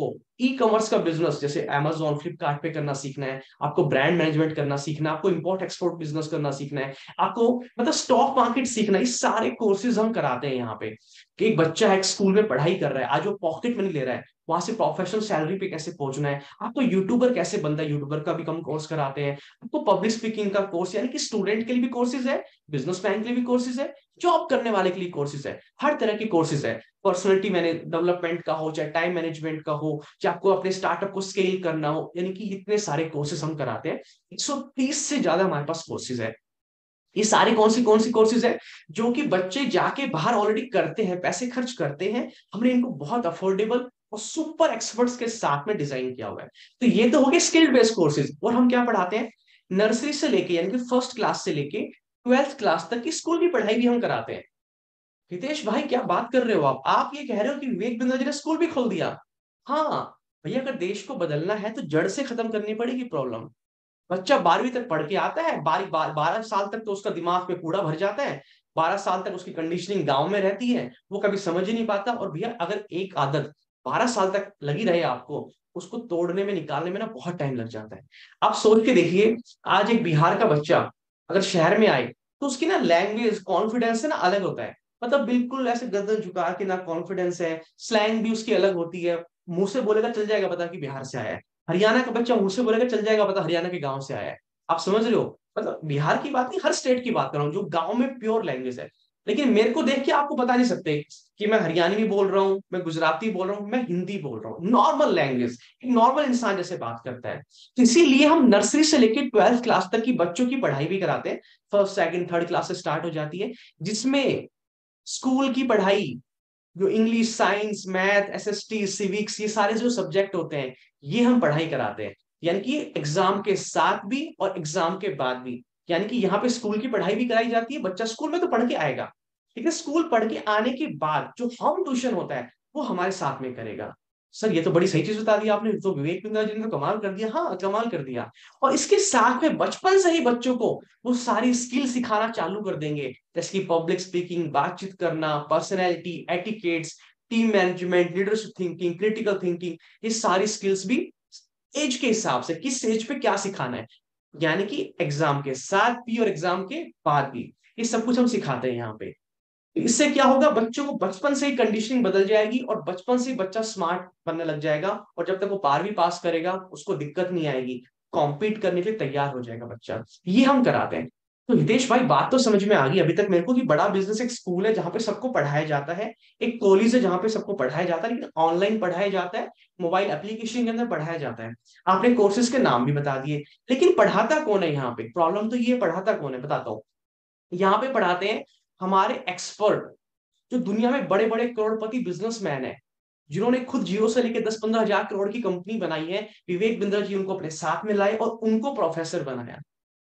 ई कॉमर्स का बिजनेस जैसे Amazon फ्लिपकार्ट पे करना सीखना है, आपको ब्रांड मैनेजमेंट करना सीखना है, आपको इंपोर्ट एक्सपोर्ट बिजनेस करना सीखना है, आपको मतलब स्टॉक मार्केट सीखना है, ये सारे कोर्सेज हम कराते हैं यहाँ पे। कि एक बच्चा है, एक स्कूल में पढ़ाई कर रहा है, आज वो पॉकेट मनी ले रहा है, वहां से प्रोफेशनल सैलरी पे कैसे पहुंचना है, आपको यूट्यूबर कैसे बनता है, यूट्यूबर का भी कम कोर्स कराते हैं, आपको पब्लिक स्पीकिंग का कोर्स, यानी कि स्टूडेंट के लिए भी कोर्सेज है, बिजनेसमैन के लिए भी कोर्सेज है, जॉब करने वाले के लिए कोर्सेज है, हर तरह की कोर्सेज है। पर्सनैलिटी मैंने डेवलपमेंट का हो, चाहे टाइम मैनेजमेंट का हो, चाहे आपको अपने स्टार्टअप को स्केल करना हो, यानी कि इतने सारे कोर्सेज हम कराते हैं। 130 से ज्यादा हमारे पास कोर्सेज है। ये सारे कौन सी कोर्सेज है जो कि बच्चे जाके बाहर ऑलरेडी करते हैं, पैसे खर्च करते हैं, हमने इनको बहुत अफोर्डेबल और सुपर एक्सपर्ट्स के साथ में डिजाइन किया हुआ है। तो ये तो हो गए स्किल्ड बेस्ड कोर्सेज। और हम क्या पढ़ाते हैं, नर्सरी से लेके यानी कि फर्स्ट क्लास से लेके 12th क्लास तक की स्कूल की पढ़ाई भी हम कराते हैं। हितेश भाई क्या बात कर रहे हो आप ये कह रहे हो कि विवेक बिंद्रा जी ने स्कूल भी खोल दिया? हाँ भैया, अगर देश को बदलना है तो जड़ से खत्म करनी पड़ेगी प्रॉब्लम। बच्चा 12वीं तक पढ़ के आता है, 12 साल तक तो उसका दिमाग में कूड़ा भर जाता है, 12 साल तक उसकी कंडीशनिंग गांव में रहती है, वो कभी समझ ही नहीं पाता। और भैया अगर एक आदत 12 साल तक लगी रहे आपको, उसको तोड़ने में निकालने में ना बहुत टाइम लग जाता है। आप सोच के देखिए, आज एक बिहार का बच्चा अगर शहर में आए तो उसकी ना लैंग्वेज कॉन्फिडेंस से ना अलग होता है। मतलब बिल्कुल ऐसे गर्दन झुका के ना कॉन्फिडेंस है, स्लैंग भी उसकी अलग होती है। मुंह से बोलेगा चल जाएगा पता कि बिहार से आया है। हरियाणा का बच्चा मुंह से बोलेगा चल जाएगा पता हरियाणा के गांव से आया है। आप समझ रहे हो? मतलब बिहार की बात नहीं, हर स्टेट की बात कर रहा हूँ जो गांव में प्योर लैंग्वेज है। लेकिन मेरे को देख के आपको बता नहीं सकते कि मैं हरियाणवी बोल रहा हूँ, मैं गुजराती बोल रहा हूँ, मैं हिंदी बोल रहा हूँ। नॉर्मल लैंग्वेज, एक नॉर्मल इंसान जैसे बात करता है। तो इसीलिए हम नर्सरी से लेकर 12th क्लास तक की बच्चों की पढ़ाई भी कराते हैं। फर्स्ट सेकंड थर्ड क्लास से स्टार्ट हो जाती है, जिसमें स्कूल की पढ़ाई जो English, science, math, SST, civics, ये सारे जो सब्जेक्ट होते हैं, ये हम पढ़ाई कराते हैं। यानी कि एग्जाम के साथ भी और एग्जाम के बाद भी। यानी कि यहाँ पे स्कूल की पढ़ाई भी कराई जाती है, बच्चा स्कूल में तो पढ़ के आएगा, लेकिन स्कूल पढ़ के आने के बाद जो होम ट्यूशन होता है वो हमारे साथ में करेगा। सर ये तो बड़ी सही चीज बता दी आपने, तो विवेक बिंद्रा जी ने तो कमाल कर दिया, हाँ कमाल कर दिया। और इसके साथ में बचपन से ही बच्चों को वो सारी स्किल सिखाना चालू कर देंगे, जैसे कि पब्लिक स्पीकिंग, बातचीत करना, personality, etiquettes, team management, leadership thinking, critical thinking. ये सारी स्किल्स भी एज के हिसाब से किस एज पे क्या सिखाना है, यानी कि एग्जाम के साथ भी और एग्जाम के बाद भी, ये सब कुछ हम सिखाते हैं यहाँ पे। इससे क्या होगा, बच्चों को बचपन से ही कंडीशनिंग बदल जाएगी और बचपन से ही बच्चा स्मार्ट बनने लग जाएगा। और जब तक वो 12वीं पास करेगा उसको दिक्कत नहीं आएगी, कॉम्पीट करने के लिए तैयार हो जाएगा बच्चा। ये हम कराते हैं। तो हितेश भाई बात तो समझ में आ गई अभी तक मेरे को कि बड़ा बिजनेस एक स्कूल है जहां पे सबको पढ़ाया जाता है, एक कॉलेज है जहां पे सबको पढ़ाया जाता है, लेकिन ऑनलाइन पढ़ाया जाता है, मोबाइल एप्लीकेशन के अंदर पढ़ाया जाता है। आपने कोर्सेज के नाम भी बता दिए, लेकिन पढ़ाता कौन है यहाँ पे? प्रॉब्लम तो ये पढ़ाता कौन है बताता हूँ। यहाँ पे पढ़ाते हैं हमारे एक्सपर्ट, जो दुनिया में बड़े बड़े करोड़पति बिजनेसमैन है, जिन्होंने खुद जीरो से लेकर 10-15 हजार करोड़ की कंपनी बनाई है। विवेक बिंद्रा जी उनको अपने साथ में लाए और उनको प्रोफेसर बनाया।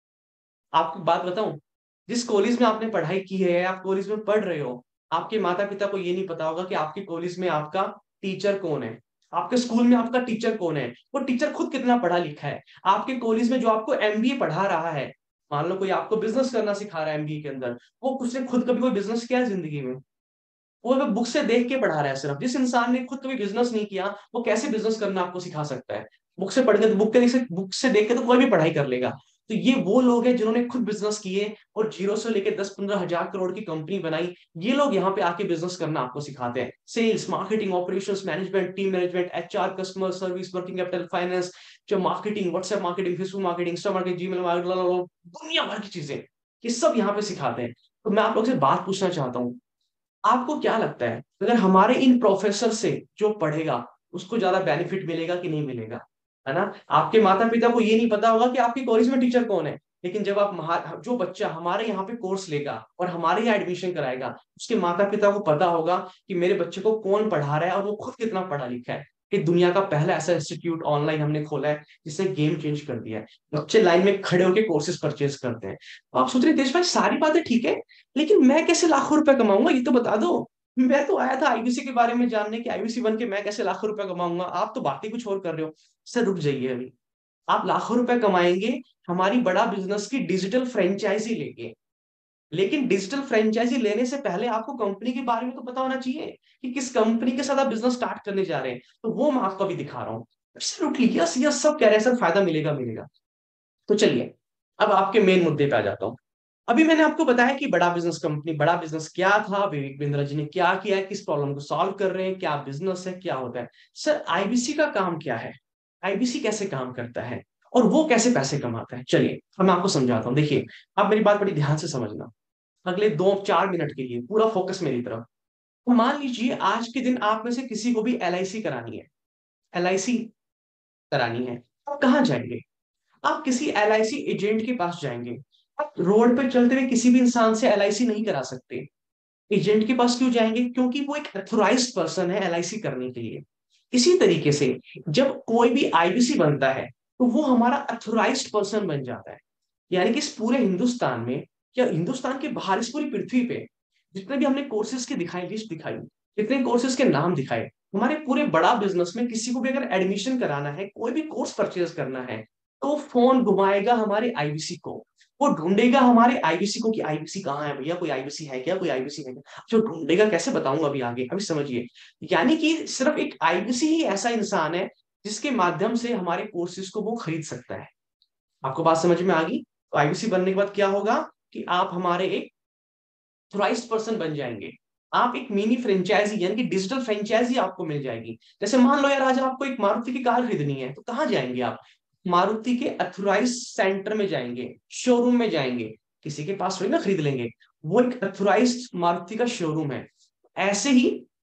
आपको बात बताऊं, जिस कॉलेज में आपने पढ़ाई की है, आप कॉलेज में पढ़ रहे हो, आपके माता पिता को ये नहीं पता होगा कि आपके कॉलेज में आपका टीचर कौन है, आपके स्कूल में आपका टीचर कौन है, वो टीचर खुद कितना पढ़ा लिखा है। आपके कॉलेज में जो आपको एमबीए पढ़ा रहा है, मान लो कोई आपको बिजनेस करना सिखा रहा है एमबीए के अंदर, वो उसने खुद कभी कोई बिजनेस किया है जिंदगी में? वो बुक से देख के पढ़ा रहा है सिर्फ। जिस इंसान ने खुद कभी बिजनेस नहीं किया, वो कैसे बिजनेस करना आपको सिखा सकता है? बुक से पढ़ के तो बुक से देख के तो कोई भी पढ़ाई कर लेगा। तो ये वो लोग हैं जिन्होंने खुद बिजनेस किए और जीरो से लेके 10-15 हजार करोड़ की कंपनी बनाई। ये लोग यहाँ पे आके बिजनेस करना आपको सिखाते हैं। Sales, marketing, operations management, team management, HR, customer service, working capital, finance, जो marketing, WhatsApp marketing, Facebook marketing, insta marketing, Gmail marketing, दुनिया भर की चीजें ये सब यहाँ पे सिखाते हैं। तो मैं आप लोग से बात पूछना चाहता हूँ, आपको क्या लगता है अगर हमारे इन प्रोफेसर से जो पढ़ेगा उसको ज्यादा बेनिफिट मिलेगा कि नहीं मिलेगा? है ना? आपके माता पिता को ये नहीं पता होगा कि आपके कॉलेज में टीचर कौन है, लेकिन जब आप जो बच्चा हमारे यहाँ पे कोर्स लेगा और हमारे यहाँ एडमिशन कराएगा, उसके माता पिता को पता होगा कि मेरे बच्चे को कौन पढ़ा रहा है और वो खुद कितना पढ़ा लिखा है। कि दुनिया का पहला ऐसा इंस्टीट्यूट ऑनलाइन हमने खोला है जिसने गेम चेंज कर दिया है। बच्चे लाइन में खड़े होकर कोर्सेज परचेज करते हैं। तो आप सोच रहे देश भाई सारी बातें ठीक है, लेकिन मैं कैसे लाखों रुपए कमाऊंगा ये तो बता दो। मैं तो आया था आईबीसी के बारे में जानने की, आईबीसी बन के मैं कैसे लाखों रुपए कमाऊंगा, आप तो बातें कुछ और कर रहे हो। सर रुक जाइए अभी, आप लाखों रुपए कमाएंगे हमारी बड़ा बिजनेस की डिजिटल फ्रेंचाइजी लेके। लेकिन डिजिटल फ्रेंचाइजी लेने से पहले आपको कंपनी के बारे में तो पता होना चाहिए कि किस कंपनी के साथ आप बिजनेस स्टार्ट करने जा रहे हैं। तो वो मैं आपको अभी दिखा रहा हूँ। एब्सोल्युटली यस यस, सब कह रहे हैं सर फायदा मिलेगा मिलेगा। तो चलिए अब आपके मेन मुद्दे पे आ जाता हूँ। अभी मैंने आपको बताया कि बड़ा बिजनेस कंपनी, बड़ा बिजनेस क्या था, विवेक बिंद्रा जी ने क्या किया है, किस प्रॉब्लम को सॉल्व कर रहे हैं, क्या बिजनेस है, क्या होता है। सर आईबीसी का काम क्या है, आईबीसी कैसे काम करता है और वो कैसे पैसे कमाता है, चलिए अब मैं आपको समझाता हूँ। देखिए आप मेरी बात बड़ी ध्यान से समझना, अगले 2-4 मिनट के लिए पूरा फोकस मेरी तरफ। तो मान लीजिए आज के दिन आप में से किसी को भी एलआईसी करानी है, एलआईसी करानी है, आप कहाँ जाएंगे? आप किसी एलआईसी एजेंट के पास जाएंगे। आप रोड पे चलते हुए किसी भी इंसान से एलआईसी नहीं करा सकते। एजेंट के पास क्यों जाएंगे? क्योंकि वो एक अथोराइज्ड पर्सन है एलआईसी करने के लिए। इसी तरीके से जब कोई भी आईबीसी बनता है तो वो हमारा अथोराइज्ड पर्सन बन जाता है। यानी कि इस पूरे हिंदुस्तान में या हिंदुस्तान के बाहर इस पूरी पृथ्वी पे जितने भी हमने कोर्सेज के दिखाई, लिस्ट दिखाई, जितने कोर्सेज के नाम दिखाए, हमारे पूरे बड़ा बिजनेस में किसी को भी अगर एडमिशन कराना है, कोई भी कोर्स परचेज करना है, तो फोन घुमाएगा हमारे आईबीसी को। वो ढूंढेगा हमारे आईबीसी को कि आईबीसी कहाँ है भैया, कोई आईबीसी है क्या, कोई आईबीसी है क्या। जो ढूंढेगा कैसे बताऊंगा अभी आगे, अभी समझिए। यानी कि सिर्फ एक आईबीसी ही ऐसा इंसान है जिसके माध्यम से हमारे कोर्सेज को वो खरीद सकता है। आपको बात समझ में आ गई? तो आईबीसी बनने के बाद क्या होगा कि आप हमारे एक थोराइज्ड पर्सन बन जाएंगे। आप एक मिनी फ्रेंचाइजी यानी कि डिजिटल फ्रेंचाइजी आपको मिल जाएगी। जैसे मान लो यार आज आपको एक मारुति की कार खरीदनी है, तो कहाँ जाएंगे आप? मारुति के अथोराइज सेंटर में जाएंगे, शोरूम में जाएंगे। किसी के पास थोड़ी ना खरीद लेंगे, वो एक अथोराइज मारुति का शोरूम है। ऐसे ही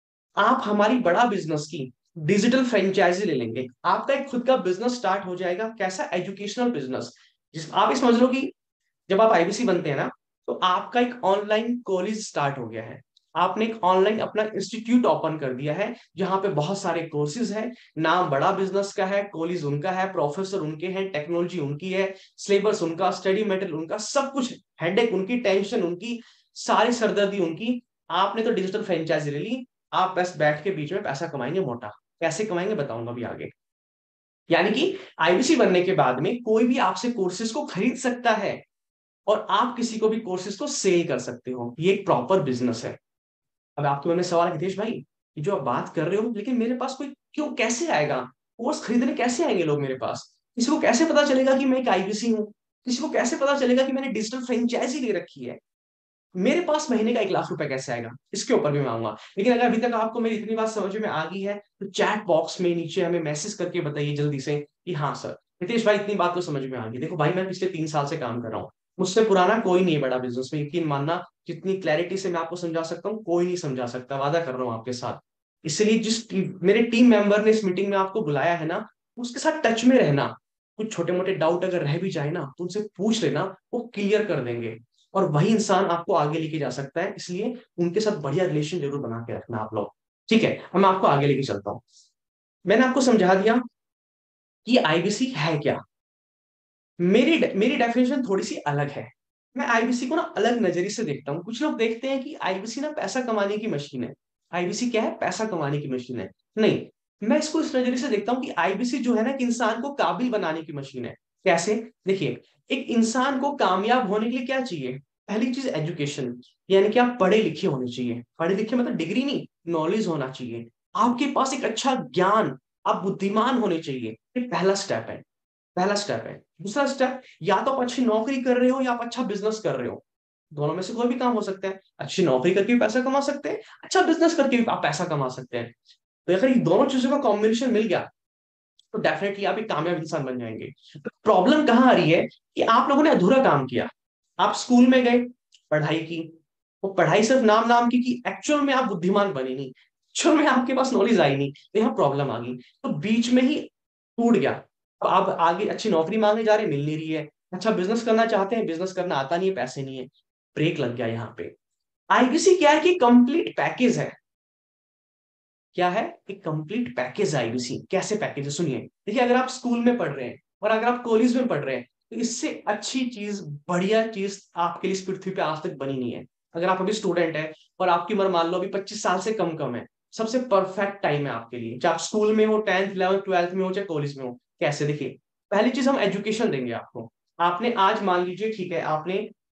आप हमारी बड़ा बिजनेस की डिजिटल फ्रेंचाइजी ले लेंगे, आपका एक खुद का बिजनेस स्टार्ट हो जाएगा। कैसा? Educational business. जिस आप ये समझ लो कि जब आप आईबीसी बनते हैं ना, तो आपका एक ऑनलाइन कॉलेज स्टार्ट हो गया है। आपने एक ऑनलाइन अपना इंस्टीट्यूट ओपन कर दिया है जहां पे बहुत सारे कोर्सेज हैं। नाम बड़ा बिजनेस का है, कॉलेज उनका है, प्रोफेसर उनके हैं, टेक्नोलॉजी उनकी है, सिलेबस उनका, स्टडी मटेरियल उनका, सब कुछ। हेडेक उनकी, टेंशन उनकी, सारी सरदर्दी उनकी। आपने तो डिजिटल फ्रेंचाइजी ले ली, आप बस बैठ के बीच में पैसा कमाएंगे मोटा। कैसे कमाएंगे बताऊंगा अभी आगे। यानी कि आईबीसी बनने के बाद में कोई भी आपसे कोर्सेज को खरीद सकता है और आप किसी को भी कोर्सेज को सेल कर सकते हो। ये एक प्रॉपर बिजनेस है। अब आपके मन में सवाल है हितेश भाई, ये जो आप बात कर रहे हो, लेकिन मेरे पास कोई क्यों, कैसे आएगा कोर्स खरीदने, कैसे आएंगे लोग मेरे पास? किसी को कैसे पता चलेगा कि मैं एक आईबीसी हूँ? किसी को कैसे पता चलेगा कि मैंने डिजिटल फ्रेंचाइजी ले रखी है? मेरे पास महीने का 1 लाख रुपए कैसे आएगा? इसके ऊपर भी मैं आऊंगा। लेकिन अगर अभी तक आपको मेरी इतनी बात समझ में आ गई है तो चैट बॉक्स में नीचे हमें मैसेज करके बताइए जल्दी से कि हाँ सर हितेश भाई इतनी बात तो समझ में आ गई। देखो भाई मैं पिछले 3 साल से काम कर रहा हूँ, मुझसे पुराना कोई नहीं है बड़ा बिजनेस में, यकीन मानना। जितनी क्लैरिटी से मैं आपको समझा सकता हूँ कोई नहीं समझा सकता, वादा कर रहा हूँ आपके साथ। इसलिए मेरे टीम मेंबर ने इस मीटिंग में आपको बुलाया है ना, उसके साथ टच में रहना। कुछ छोटे मोटे डाउट अगर रह भी जाए ना तो उनसे पूछ लेना, वो क्लियर कर देंगे। और वही इंसान आपको आगे लेके जा सकता है, इसलिए उनके साथ बढ़िया रिलेशन जरूर बना के रखना आप लोग। ठीक है, अब मैं आपको आगे लेके चलता हूँ। मैंने आपको समझा दिया कि आईबीसी है क्या। मेरी मेरी डेफिनेशन थोड़ी सी अलग है। मैं आईबीसी को ना अलग नजरिए से देखता हूँ। कुछ लोग देखते हैं कि आईबीसी ना पैसा कमाने की मशीन है। आईबीसी क्या है? पैसा कमाने की मशीन है। नहीं, मैं इसको इस नजरिए से देखता हूँ कि आईबीसी जो है ना, कि इंसान को काबिल बनाने की मशीन है। कैसे? देखिए, एक इंसान को कामयाब होने के लिए क्या चाहिए? पहली चीज एजुकेशन, यानी कि आप पढ़े लिखे होने चाहिए। पढ़े लिखे मतलब डिग्री नहीं, नॉलेज होना चाहिए। आपके पास एक अच्छा ज्ञान, आप बुद्धिमान होने चाहिए। ये पहला स्टेप है, पहला स्टेप है। दूसरा स्टेप, या तो आप अच्छी नौकरी कर रहे हो या आप अच्छा बिजनेस कर रहे हो। दोनों में से कोई भी काम हो सकता है। अच्छी नौकरी करके भी पैसा कमा सकते हैं, अच्छा बिजनेस करके भी आप पैसा कमा सकते हैं। तो अगर ये दोनों चीजों का कॉम्बिनेशन मिल गया तो डेफिनेटली आप एक कामयाब इंसान बन जाएंगे। तो प्रॉब्लम कहाँ आ रही है कि आप लोगों ने अधूरा काम किया। आप स्कूल में गए, पढ़ाई की, वो पढ़ाई सिर्फ नाम नाम की एक्चुअल में आप बुद्धिमान बने नहीं, एक्चुअल में आपके पास नॉलेज आई नहीं, तो यहाँ प्रॉब्लम आ गई। तो बीच में ही टूट गया। तो आप आगे अच्छी नौकरी मांगने जा रहे हैं, मिल नहीं रही है। अच्छा बिजनेस करना चाहते हैं, बिजनेस करना आता नहीं है, पैसे नहीं है, ब्रेक लग गया यहाँ पे। आईबीसी क्या है कि कंप्लीट पैकेज है। क्या है? एक कंप्लीट पैकेज है आईबीसी। कैसे पैकेज है सुनिए। देखिए, अगर आप स्कूल में पढ़ रहे हैं और अगर आप कॉलेज में पढ़ रहे हैं, तो इससे अच्छी चीज, बढ़िया चीज आपके लिए इस पृथ्वी पे आज तक बनी नहीं है। अगर आप अभी स्टूडेंट है और आपकी उम्र मान लो अभी 25 साल से कम कम है, सबसे परफेक्ट टाइम है आपके लिए, चाहे आप स्कूल में हो, 10th 11th 12th में हो, चाहे कॉलेज में हो। कैसे? देखिए, पहली चीज हम एजुकेशन देंगे आपको। आपने आज मान लीजिए, ठीक है, आपने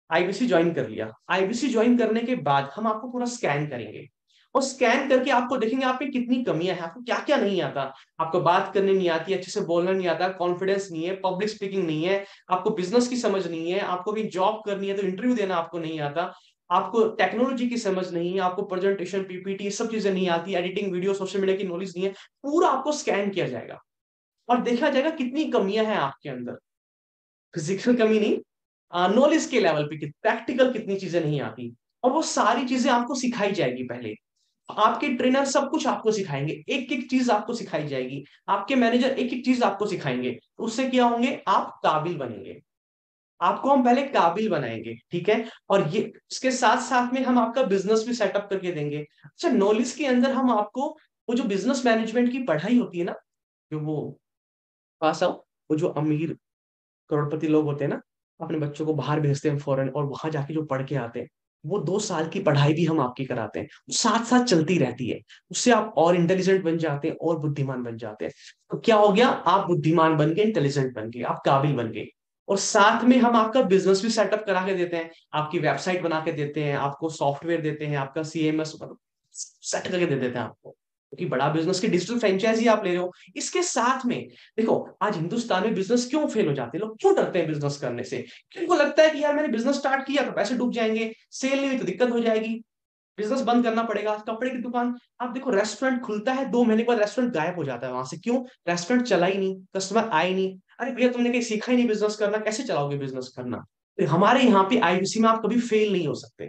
आईबीसी ज्वाइन कर लिया। आईबीसी ज्वाइन करने के बाद हम आपको पूरा स्कैन करेंगे, और स्कैन करके आपको देखेंगे आप में कितनी कमियां हैं, आपको क्या क्या नहीं आता। आपको बात करनी नहीं आती, अच्छे से बोलना नहीं आता, कॉन्फिडेंस नहीं है, पब्लिक स्पीकिंग नहीं है, आपको बिजनेस की समझ नहीं है, आपको भी जॉब करनी है तो इंटरव्यू देना आपको नहीं आता, आपको टेक्नोलॉजी की समझ नहीं है, आपको प्रेजेंटेशन पीपीटी सब चीजें नहीं आती, एडिटिंग वीडियो सोशल मीडिया की नॉलेज नहीं है। पूरा आपको स्कैन किया जाएगा और देखा जाएगा कितनी कमियां हैं आपके अंदर। फिजिकल कमी नहीं, नॉलेज के लेवल पे प्रैक्टिकल कितनी चीजें नहीं आती, और वो सारी चीजें आपको सिखाई जाएगी। पहले आपके ट्रेनर सब कुछ आपको सिखाएंगे, एक एक चीज आपको सिखाई जाएगी, आपके मैनेजर एक एक चीज आपको सिखाएंगे। तो उससे क्या होंगे, आप काबिल बनेंगे। आपको हम पहले काबिल बनाएंगे, ठीक है। और ये इसके साथ साथ में हम आपका बिजनेस भी सेटअप करके देंगे। अच्छा, नॉलेज के अंदर हम आपको वो जो बिजनेस मैनेजमेंट की पढ़ाई होती है ना, जो वो पास आओ, वो जो अमीर करोड़पति लोग होते हैं ना, अपने बच्चों को बाहर भेजते हैं फॉरेन, और वहां जाके जो पढ़ के आते हैं, वो 2 साल की पढ़ाई भी हम आपकी कराते हैं, साथ साथ चलती रहती है। उससे आप और इंटेलिजेंट बन जाते हैं और बुद्धिमान बन जाते हैं। तो क्या हो गया, आप बुद्धिमान बन गए, इंटेलिजेंट बन गए, आप काबिल बन गए। और साथ में हम आपका बिजनेस भी सेटअप करा के देते हैं, आपकी वेबसाइट बना के देते हैं, आपको सॉफ्टवेयर देते हैं, आपका सीएमएस सेट करके दे देते हैं आपको, क्योंकि बड़ा बिजनेस की डिजिटल फ्रेंचाइजी आप ले रहे हो। इसके साथ में देखो, आज हिंदुस्तान में बिजनेस क्यों फेल हो जाते हैं, लोग क्यों डरते हैं बिजनेस करने से, क्योंकि लगता है कि यार मैंने बिजनेस स्टार्ट किया तो पैसे डूब जाएंगे, सेल नहीं हुई तो दिक्कत हो जाएगी, बिजनेस बंद करना पड़ेगा। कपड़े की दुकान, आप देखो रेस्टोरेंट खुलता है, 2 महीने के बाद रेस्टोरेंट गायब हो जाता है वहां से, क्यों, रेस्टोरेंट चला ही नहीं, कस्टमर आए नहीं। अरे भैया, तुमने कहीं सीखा ही नहीं बिजनेस करना, कैसे चलाओगे बिजनेस करना। तो हमारे यहाँ पे आईबीसी में आप कभी फेल नहीं हो सकते,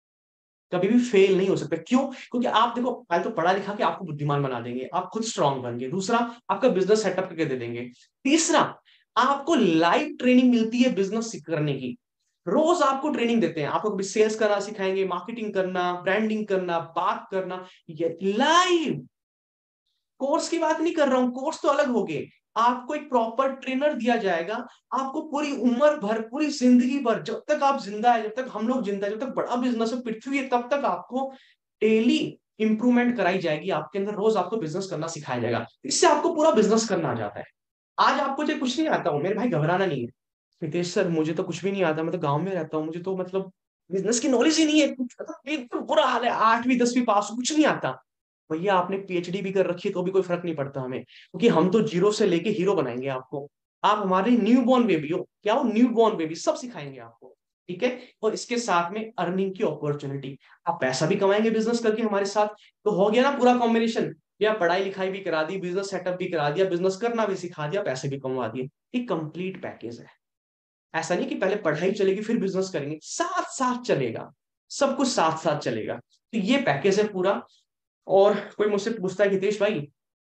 कभी भी फेल नहीं हो सकते। क्यों, क्योंकि आप देखो, पहले तो पढ़ा लिखा के आपको बुद्धिमान बना देंगे, आप खुद स्ट्रांग बन गए। दूसरा, आपका बिजनेस सेटअप करके दे देंगे। तीसरा, आपको लाइव ट्रेनिंग मिलती है बिजनेस करने की। रोज आपको ट्रेनिंग देते हैं, आपको कभी सेल्स करना सिखाएंगे, मार्केटिंग करना, ब्रांडिंग करना, बात करना, ये लाइव। कोर्स की बात नहीं कर रहा हूं, कोर्स तो अलग हो गए। आपको एक प्रॉपर ट्रेनर दिया जाएगा, आपको पूरी उम्र भर, पूरी जिंदगी भर, जब तक आप जिंदा है, जब तक हम लोग जिंदा है, जब तक बड़ा बिजनेस है पृथ्वी है, तब तक आपको डेली इंप्रूवमेंट कराई जाएगी आपके अंदर, रोज आपको बिजनेस करना सिखाया जाएगा। इससे आपको पूरा बिजनेस करना आ जाता है। आज आपको जो कुछ नहीं आता हूँ मेरे भाई, घबराना नहीं है। नितेश सर, मुझे तो कुछ भी नहीं आता, मैं तो गांव में रहता हूँ, मुझे तो मतलब बिजनेस की नॉलेज ही नहीं है, कुछ मतलब एकदम बुरा हाल है, 8वीं 10वीं पास हूं, कुछ नहीं आता। भैया, आपने पीएचडी भी कर रखी है तो भी कोई फर्क नहीं पड़ता हमें, क्योंकि हम तो जीरो से लेके हीरो बनाएंगे आपको। आप हमारे न्यू बॉर्न बेबी हो, क्या हो, न्यू बॉर्न बेबी, सब सिखाएंगे आपको, ठीक है। और इसके साथ में अर्निंग की अपॉर्चुनिटी, आप पैसा भी कमाएंगे बिजनेस करके हमारे साथ। तो हो गया ना पूरा कॉम्बिनेशन, या पढ़ाई लिखाई भी करा दी, बिजनेस सेटअप भी करा दिया, बिजनेस करना भी सिखा दिया, पैसे भी कमा दिए। एक कंप्लीट पैकेज है। ऐसा नहीं कि पहले पढ़ाई चलेगी फिर बिजनेस करेंगे, साथ साथ चलेगा, सब कुछ साथ साथ चलेगा। तो ये पैकेज है पूरा। और कोई मुझसे पूछता है कि हितेश भाई,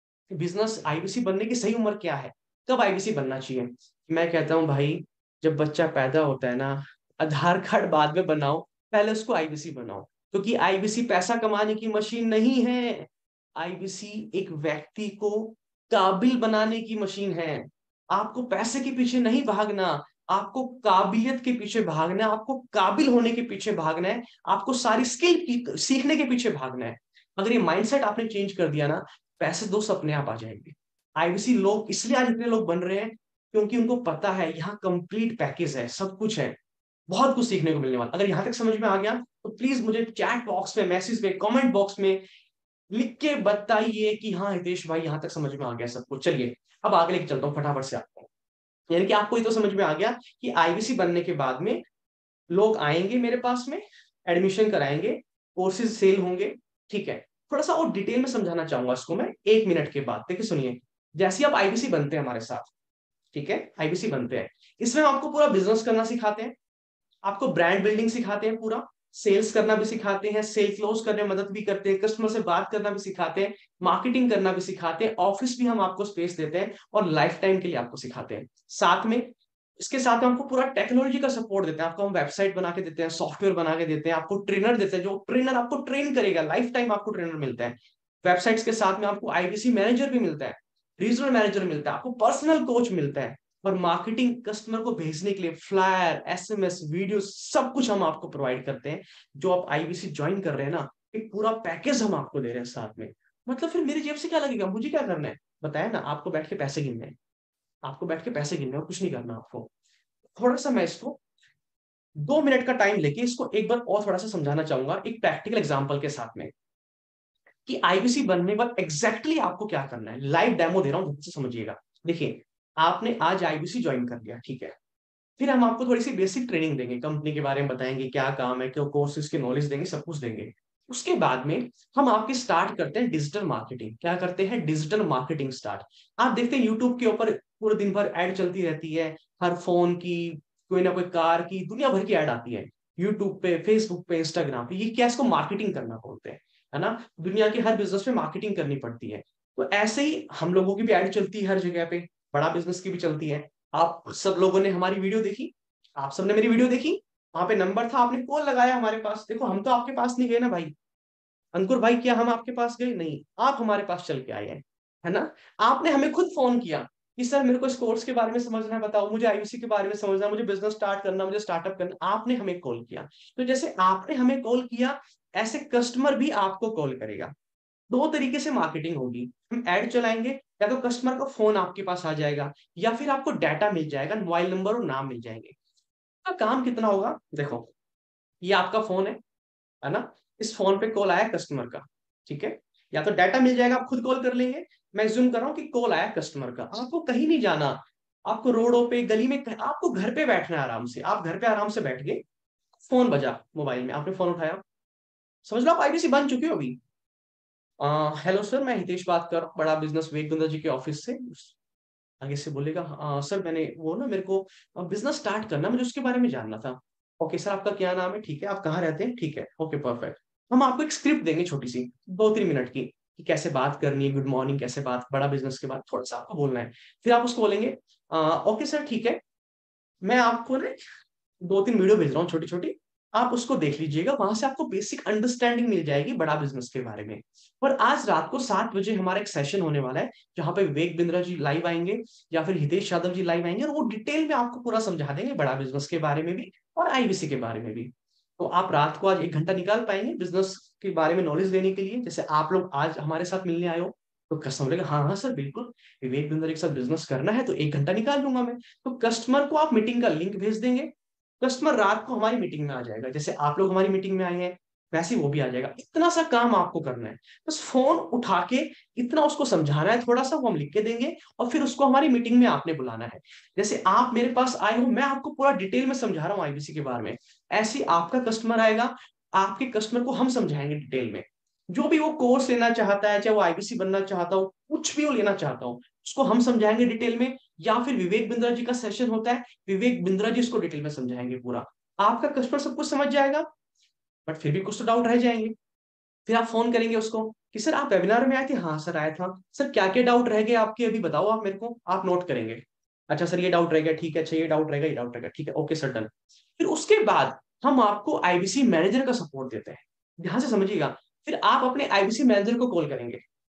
बिजनेस आईबीसी बनने की सही उम्र क्या है, कब आईबीसी बनना चाहिए। मैं कहता हूँ भाई, जब बच्चा पैदा होता है ना, आधार कार्ड बाद में बनाओ, पहले उसको आईबीसी बनाओ। क्योंकि आईबीसी पैसा कमाने की मशीन नहीं है, आईबीसी एक व्यक्ति को काबिल बनाने की मशीन है। आपको पैसे के पीछे नहीं भागना, आपको काबिलियत के पीछे भागना है, आपको काबिल होने के पीछे भागना है, आपको सारी स्किल सीखने के पीछे भागना है। अगर ये माइंडसेट आपने चेंज कर दिया ना, पैसे दोस्त अपने आप आ जाएंगे। आईबीसी लोग इसलिए आज इतने लोग बन रहे हैं, क्योंकि उनको पता है यहाँ कंप्लीट पैकेज है, सब कुछ है, बहुत कुछ सीखने को मिलने वाला। अगर यहाँ तक समझ में आ गया तो प्लीज मुझे चैट बॉक्स में, मैसेज में, कमेंट बॉक्स में लिख के बताइए कि हाँ हितेश भाई, यहाँ तक समझ में आ गया सब कुछ। चलिए, अब आगे लेके चलता हूँ फटाफट से आपको। यानी कि आपको ये तो समझ में आ गया कि आईबीसी बनने के बाद में लोग आएंगे मेरे पास में, एडमिशन कराएंगे, कोर्सेज सेल होंगे, ठीक है। थोड़ा सा और डिटेल में समझाना चाहूंगा इसको मैं 1 मिनट के बाद। देखिए सुनिए, जैसे आप आईबीसी बनते हैं हमारे साथ, ठीक है, आईबीसी बनते हैं, इसमें हम आपको पूरा बिजनेस करना सिखाते हैं, आपको ब्रांड बिल्डिंग सिखाते हैं, पूरा सेल्स करना भी सिखाते हैं, सेल क्लोज करने में मदद भी करते हैं, कस्टमर से बात करना भी सिखाते हैं, मार्केटिंग करना भी सिखाते हैं, ऑफिस भी हम आपको स्पेस देते हैं, और लाइफ टाइम के लिए आपको सिखाते हैं। साथ में, इसके साथ में हमको पूरा टेक्नोलॉजी का सपोर्ट देते हैं, आपको हम वेबसाइट बना के देते हैं, सॉफ्टवेयर बना के देते हैं, आपको ट्रेनर देते हैं, जो ट्रेनर आपको ट्रेन करेगा, लाइफ टाइम आपको ट्रेनर मिलता है। वेबसाइट्स के साथ में आपको आईबीसी मैनेजर भी मिलता है, रीजनल मैनेजर मिलता है, आपको पर्सनल कोच मिलता है, और मार्केटिंग कस्टमर को भेजने के लिए फ्लायर, एसएमएस, वीडियो, सब कुछ हम आपको प्रोवाइड करते हैं। जो आप आईबीसी ज्वाइन कर रहे हैं ना, एक पूरा पैकेज हम आपको दे रहे हैं साथ में। मतलब फिर मेरी जेब से क्या लगेगा, मुझे क्या करना है, बताया ना, आपको बैठ के पैसे गिनने हैं, आपको बैठ के पैसे गिनने और कुछ नहीं करना आपको। थोड़ा सा मैं इसको 2 मिनट का टाइम लेके इसको एक बार और थोड़ा सा समझाना चाहूंगा एक प्रैक्टिकल एग्जांपल के साथ में, कि आईबीसी बनने के बाद एग्जैक्टली आपको क्या करना है। लाइव डेमो दे रहा हूं, ध्यान से समझिएगा। देखिए, आपने आज आईबीसी ज्वाइन कर लिया, ठीक है। फिर हम आपको थोड़ी सी बेसिक ट्रेनिंग देंगे, कंपनी के बारे में बताएंगे, क्या काम है, क्यों कोर्सेज की नॉलेज देंगे, सब कुछ देंगे। उसके बाद में हम आपके स्टार्ट करते हैं डिजिटल मार्केटिंग। क्या करते हैं? Digital marketing start. आप देखते हैं यूट्यूब के ऊपर पूरे दिन भर एड चलती रहती है, हर फोन की, कोई ना कोई कार की, दुनिया भर की एड आती है यूट्यूब पे, फेसबुक पे, इंस्टाग्राम पे। ये क्या, इसको मार्केटिंग करना बोलते हैं, है ना। दुनिया की हर बिजनेस में मार्केटिंग करनी पड़ती है। तो ऐसे ही हम लोगों की भी एड चलती है हर जगह पे, बड़ा बिजनेस की भी चलती है। आप सब लोगों ने हमारी वीडियो देखी, आप सबने मेरी वीडियो देखी, वहां पे नंबर था, आपने कॉल लगाया हमारे पास। देखो, हम तो आपके पास नहीं गए ना भाई, अंकुर भाई, क्या हम आपके पास गए? नहीं, आप हमारे पास चल के आए हैं, है ना। आपने हमें खुद फोन किया कि सर मेरे को इस कोर्स के बारे में समझना है, बताओ मुझे आईयूसी के बारे में समझना है, मुझे बिजनेस स्टार्ट करना, मुझे स्टार्टअप करना। आपने हमें कॉल किया। तो जैसे आपने हमें कॉल किया, ऐसे कस्टमर भी आपको कॉल करेगा। दो तरीके से मार्केटिंग होगी। हम एड चलाएंगे, या तो कस्टमर का फोन आपके पास आ जाएगा, या फिर आपको डाटा मिल जाएगा, मोबाइल नंबर और नाम मिल जाएंगे। का काम कितना होगा? देखो, ये आपका फोन है ना। इस फोन पे कॉल आया कस्टमर का, ठीक है। या तो डाटा मिल जाएगा, आप खुद कॉल कर लेंगे। मैं ज्यूम कर रहा हूँ कि कॉल आया कस्टमर का, आपको कहीं नहीं जाना। आपको रोडों पे, गली में, आपको घर पे बैठना है आराम से। आप घर पे आराम से बैठ गए, फोन बजा मोबाइल में, आपने फोन उठाया, समझ लो आप आईबीसी बन चुके हो अभी। हेलो सर, मैं हितेश बात कर रहा हूँ, बड़ा बिजनेस विवेक बिंद्रा जी के ऑफिस से। आगे से बोलेगा, सर मैंने वो ना, मेरे को बिजनेस स्टार्ट करना, मुझे उसके बारे में जानना था। ओके सर, आपका क्या नाम है? ठीक है, आप कहाँ रहते हैं? ठीक है, ओके परफेक्ट। हम आपको एक स्क्रिप्ट देंगे छोटी सी, 2-3 मिनट की, कि कैसे बात करनी है, गुड मॉर्निंग कैसे बात, बड़ा बिजनेस के बाद थोड़ा सा आपको बोलना है। फिर आप उसको बोलेंगे, ओके सर ठीक है, मैं आपको ना 2-3 वीडियो भेज रहा हूँ छोटी छोटी, आप उसको देख लीजिएगा। वहां से आपको बेसिक अंडरस्टैंडिंग मिल जाएगी बड़ा बिजनेस के बारे में। और आज रात को 7 बजे हमारा एक सेशन होने वाला है, जहां पे विवेक बिंद्रा जी लाइव आएंगे, या फिर हितेश यादव जी लाइव आएंगे, और वो डिटेल में आपको पूरा समझा देंगे, बड़ा बिजनेस के बारे में भी और आईबीसी के बारे में भी। तो आप रात को आज 1 घंटा निकाल पाएंगे बिजनेस के बारे में नॉलेज देने के लिए? जैसे आप लोग आज हमारे साथ मिलने आए हो, तो कस्टमर बोलेगा, हाँ हाँ सर बिल्कुल, विवेक बिंद्रा के साथ बिजनेस करना है, तो 1 घंटा निकाल लूंगा मैं। तो कस्टमर को आप मीटिंग का लिंक भेज देंगे, कस्टमर रात को हमारी मीटिंग में आ जाएगा। जैसे आप लोग हमारी मीटिंग में आए हैं, वैसे ही वो भी आ जाएगा। इतना सा काम आपको करना है, बस फोन उठा के इतना उसको समझाना है, थोड़ा सा वो हम लिख के देंगे, और फिर उसको हमारी मीटिंग में आपने बुलाना है। जैसे आप मेरे पास आए हो, मैं आपको पूरा डिटेल में समझा रहा हूँ आईबीसी के बारे में, ऐसे ही आपका कस्टमर आएगा, आपके कस्टमर को हम समझाएंगे डिटेल में। जो भी वो कोर्स लेना चाहता है, चाहे वो आईबीसी बनना चाहता हो, कुछ भी वो लेना चाहता हो, उसको हम समझाएंगे डिटेल में। या फिर विवेक बिंद्रा जी का सेशन होता है, विवेक बिंद्रा जी इसको डिटेल में समझाएंगे पूरा। आपका कस्टमर सब कुछ समझ जाएगा, बट फिर भी कुछ तो डाउट रह जाएंगे। फिर आप फोन करेंगे उसको कि सर आप वेबिनार में आए थे? हाँ सर आया था। सर क्या क्या डाउट रह गए आपके, अभी बताओ आप मेरे को। आप नोट करेंगे, अच्छा सर ये डाउट रह गया, ठीक है, अच्छा ये डाउट रहेगा, ये डाउट रहेगा, ठीक है, ओके सर डन। फिर उसके बाद हम आपको आईबीसी मैनेजर का सपोर्ट देते हैं। ध्यान से समझिएगा। फिर आप अपने आईबीसी मैनेजर को कॉल करेंगे।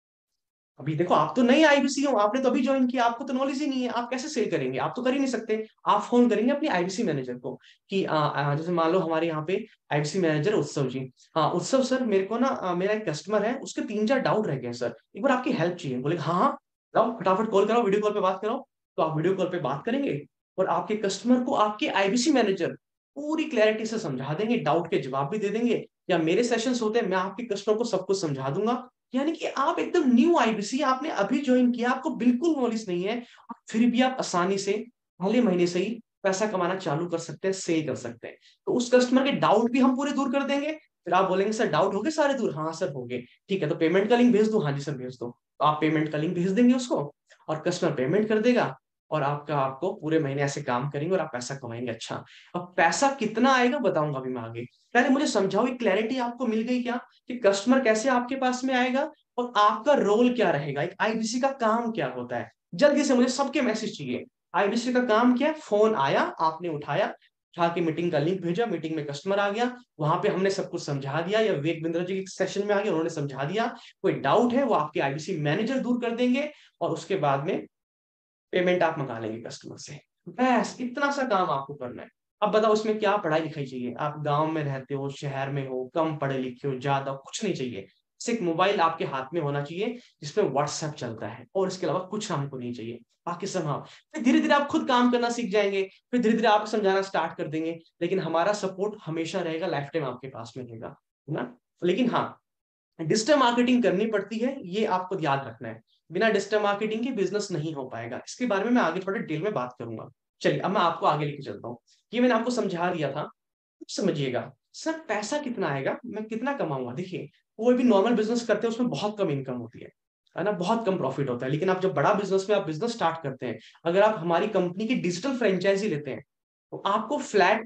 अभी देखो, आप तो नए आईबीसी हो, आपने तो अभी ज्वाइन किया, आपको तो नॉलेज ही नहीं है, आप कैसे सेल करेंगे? आप तो कर ही नहीं सकते। आप फोन करेंगे अपने आईबीसी मैनेजर को कि जैसे मान लो हमारे यहाँ पे आईबीसी मैनेजर उत्सव जी। हाँ उत्सव सर, मेरे को ना मेरा एक कस्टमर है, उसके 3-4 डाउट रह गए हैं सर, एक बार आपकी हेल्प चाहिए। बोले हाँ हाँ, लाओ फटाफट कॉल कराओ, वीडियो कॉल पे बात कराओ। तो आप वीडियो कॉल पे बात करेंगे, और आपके कस्टमर को आपके आईबीसी मैनेजर पूरी क्लैरिटी से समझा देंगे, डाउट के जवाब भी दे देंगे। या मेरे सेशंस होते हैं, मैं आपके कस्टमर को सब कुछ समझा दूंगा। यानी कि आप एकदम न्यू आईबीसी, आपने अभी ज्वाइन किया, आपको बिल्कुल नॉलेज नहीं है, और फिर भी आप आसानी से पहले महीने से ही पैसा कमाना चालू कर सकते हैं, सेल कर सकते हैं। तो उस कस्टमर के डाउट भी हम पूरे दूर कर देंगे। फिर आप बोलेंगे सर डाउट हो गए सारे दूर? हाँ सर हो गए। ठीक है, तो पेमेंट का लिंक भेज दो? हाँ जी सर भेज दो। तो आप पेमेंट का लिंक भेज देंगे उसको, और कस्टमर पेमेंट कर देगा, और आपको पूरे महीने ऐसे काम करेंगे, और आप पैसा कमाएंगे। अच्छा, अब पैसा कितना आएगा बताऊंगा अभी मैं आगे। पहले मुझे समझाओ, एक क्लैरिटी आपको मिल गई क्या, कि कस्टमर कैसे आपके पास में आएगा, और आपका रोल क्या रहेगा, एक आईबीसी का काम क्या होता है? जल्दी से मुझे सबके मैसेज चाहिए। आईबीसी का काम क्या है? फोन आया, आपने उठाया, उठा के मीटिंग का लिंक भेजा, मीटिंग में कस्टमर आ गया, वहां पे हमने सब कुछ समझा दिया, या विवेक बिंद्रा जी के सेशन में आ गया, उन्होंने समझा दिया। कोई डाउट है वो आपके आईबीसी मैनेजर दूर कर देंगे, और उसके बाद में पेमेंट आप मंगा लेंगे कस्टमर से। बस इतना सा काम आपको करना है। अब बताओ इसमें क्या पढ़ाई लिखाई चाहिए? आप गांव में रहते हो, शहर में हो, कम पढ़े लिखे हो, ज्यादा कुछ नहीं चाहिए। सिर्फ मोबाइल आपके हाथ में होना चाहिए जिसमें व्हाट्सएप चलता है, और इसके अलावा कुछ हमको नहीं चाहिए, बाकी सब हाँ। फिर धीरे धीरे आप खुद काम करना सीख जाएंगे, फिर धीरे धीरे आप समझाना स्टार्ट कर देंगे, लेकिन हमारा सपोर्ट हमेशा रहेगा, लाइफ टाइम आपके पास में रहेगा, है ना। लेकिन हाँ, डिजिटल मार्केटिंग करनी पड़ती है, ये आपको याद रखना है। बिना डिजिटल मार्केटिंग के बिजनेस नहीं हो पाएगा। इसके बारे में मैं आगे थोड़े डिटेल में बात करूंगा। चलिए अब मैं आपको आगे लेके चलता हूँ। ये मैंने आपको समझा दिया था, समझिएगा। सर पैसा कितना आएगा, मैं कितना कमाऊंगा? देखिए, कोई भी नॉर्मल बिजनेस करते हैं उसमें बहुत कम इनकम होती है ना, बहुत कम प्रॉफिट होता है। लेकिन आप जब बड़ा बिजनेस में आप बिजनेस स्टार्ट करते हैं, अगर आप हमारी कंपनी की डिजिटल फ्रेंचाइजी लेते हैं, तो आपको फ्लैट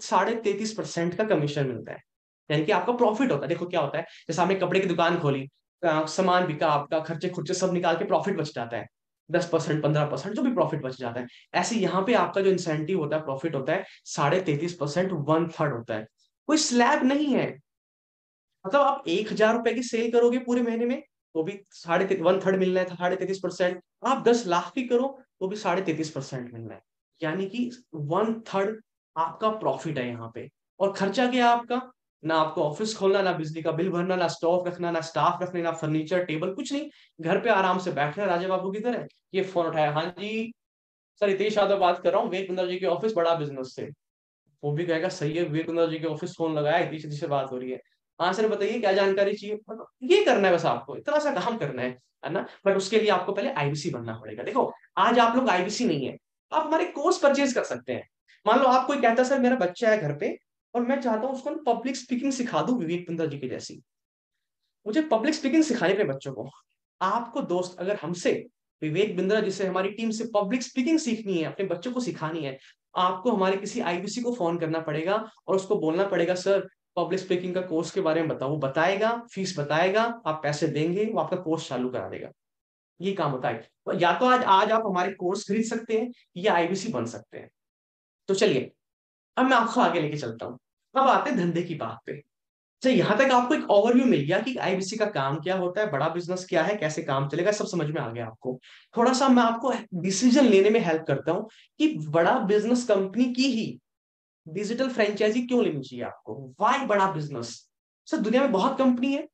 33.5% का कमीशन मिलता है, यानी कि आपका प्रॉफिट होता है। देखो क्या होता है, जैसे आपने कपड़े की दुकान खोली, सामान बिका, आपका खर्चे खुर्चे सब निकाल के प्रॉफिट बच जाता है, 10%, 15%, जो भी प्रॉफिट बच जाता है। ऐसे यहाँ पे आपका जो इंसेंटिव होता है, प्रॉफिट होता है 33.5%, 1/3 होता है। कोई स्लैब नहीं है, मतलब आप 1,000 रुपए की सेल करोगे पूरे महीने में, तो भी 1/3 मिलना है, 33.5%। आप 10 लाख की करो तो भी 33.5% मिलना है, यानी कि 1/3 आपका प्रॉफिट है यहाँ पे। और खर्चा क्या है आपका? ना आपको ऑफिस खोलना, ना बिजली का बिल भरना, ना स्टॉक रखना, ना स्टाफ रखने, ना फर्नीचर टेबल, कुछ नहीं। घर पे आराम से बैठना राजा बाबू की तरह, ये फोन उठाया, हाँ जी सर हितेश यादव बात कर रहा हूँ, विवेक बिंद्रा जी के ऑफिस बड़ा बिजनेस से। वो भी कहेगा सही है, विवेक बिंद्रा जी के ऑफिस फोन लगाया, हितेश जी से बात हो रही है। हाँ सर बताइए क्या जानकारी चाहिए, मतलब ये करना है बस, आपको इतना सा काम करना है ना। बट उसके लिए आपको पहले आईबीसी बनना पड़ेगा। देखो, आज आप लोग आईबीसी नहीं है, आप हमारे कोर्स परचेज कर सकते हैं। मान लो आप कोई कहता है सर मेरा बच्चा है घर पे, और मैं चाहता हूँ उसको पब्लिक स्पीकिंग सिखा दूं विवेक बिंद्रा जी की जैसी, मुझे पब्लिक स्पीकिंग सिखानी अपने बच्चों को। आपको दोस्त अगर हमसे, विवेक बिंद्रा जिसे हमारी टीम से पब्लिक स्पीकिंग सीखनी है, अपने बच्चों को सिखानी है, आपको हमारे किसी आईबीसी को फोन करना पड़ेगा और उसको बोलना पड़ेगा सर पब्लिक स्पीकिंग का कोर्स के बारे में बताओ। वो बताएगा, फीस बताएगा, आप पैसे देंगे, वो आपका कोर्स चालू करा देगा। ये काम होता है। तो या तो आज आज आप हमारे कोर्स खरीद सकते हैं या आईबीसी बन सकते हैं। तो चलिए अब मैं आपको आगे लेके चलता हूँ। अब आते हैं धंधे की बात पे। अच्छा, यहां तक आपको एक ओवरव्यू मिल गया कि आईबीसी का काम क्या होता है, बड़ा बिजनेस क्या है, कैसे काम चलेगा, सब समझ में आ गया आपको। थोड़ा सा मैं आपको डिसीजन लेने में हेल्प करता हूँ कि बड़ा बिजनेस कंपनी की ही डिजिटल फ्रेंचाइजी क्यों लेनी चाहिए आपको। वाई बड़ा बिजनेस? सर दुनिया में बहुत कंपनी है,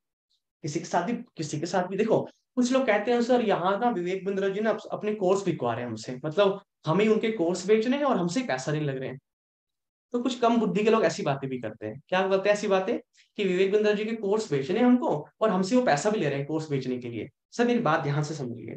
किसी के साथ भी देखो। कुछ लोग कहते हैं सर यहाँ ना विवेक बिंद्रा जी ना अपने कोर्स बिकवा रहे हैं हमसे, मतलब हमें उनके कोर्स बेचने हैं और हमसे पैसा नहीं लग रहे हैं। तो कुछ कम बुद्धि के लोग ऐसी बातें भी करते हैं। क्या करते हैं ऐसी बातें कि विवेक बिंद्रा जी के कोर्स बेचने हैं हमको और हमसे वो पैसा भी ले रहे हैं कोर्स बेचने के लिए। सर मेरी बात ध्यान से समझिए,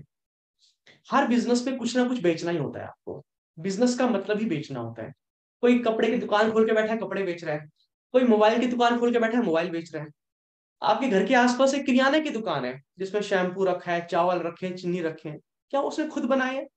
हर बिजनेस में कुछ ना कुछ बेचना ही होता है आपको। बिजनेस का मतलब ही बेचना होता है। कोई कपड़े की दुकान खोल के बैठा है, कपड़े बेच रहा है। कोई मोबाइल की दुकान खोल के बैठा है, मोबाइल बेच रहा है। आपके घर के आसपास एक किराने की दुकान है जिसमें शैम्पू रखा है, चावल रखे हैं, चीनी रखे हैं, क्या उसने खुद बनाए हैं?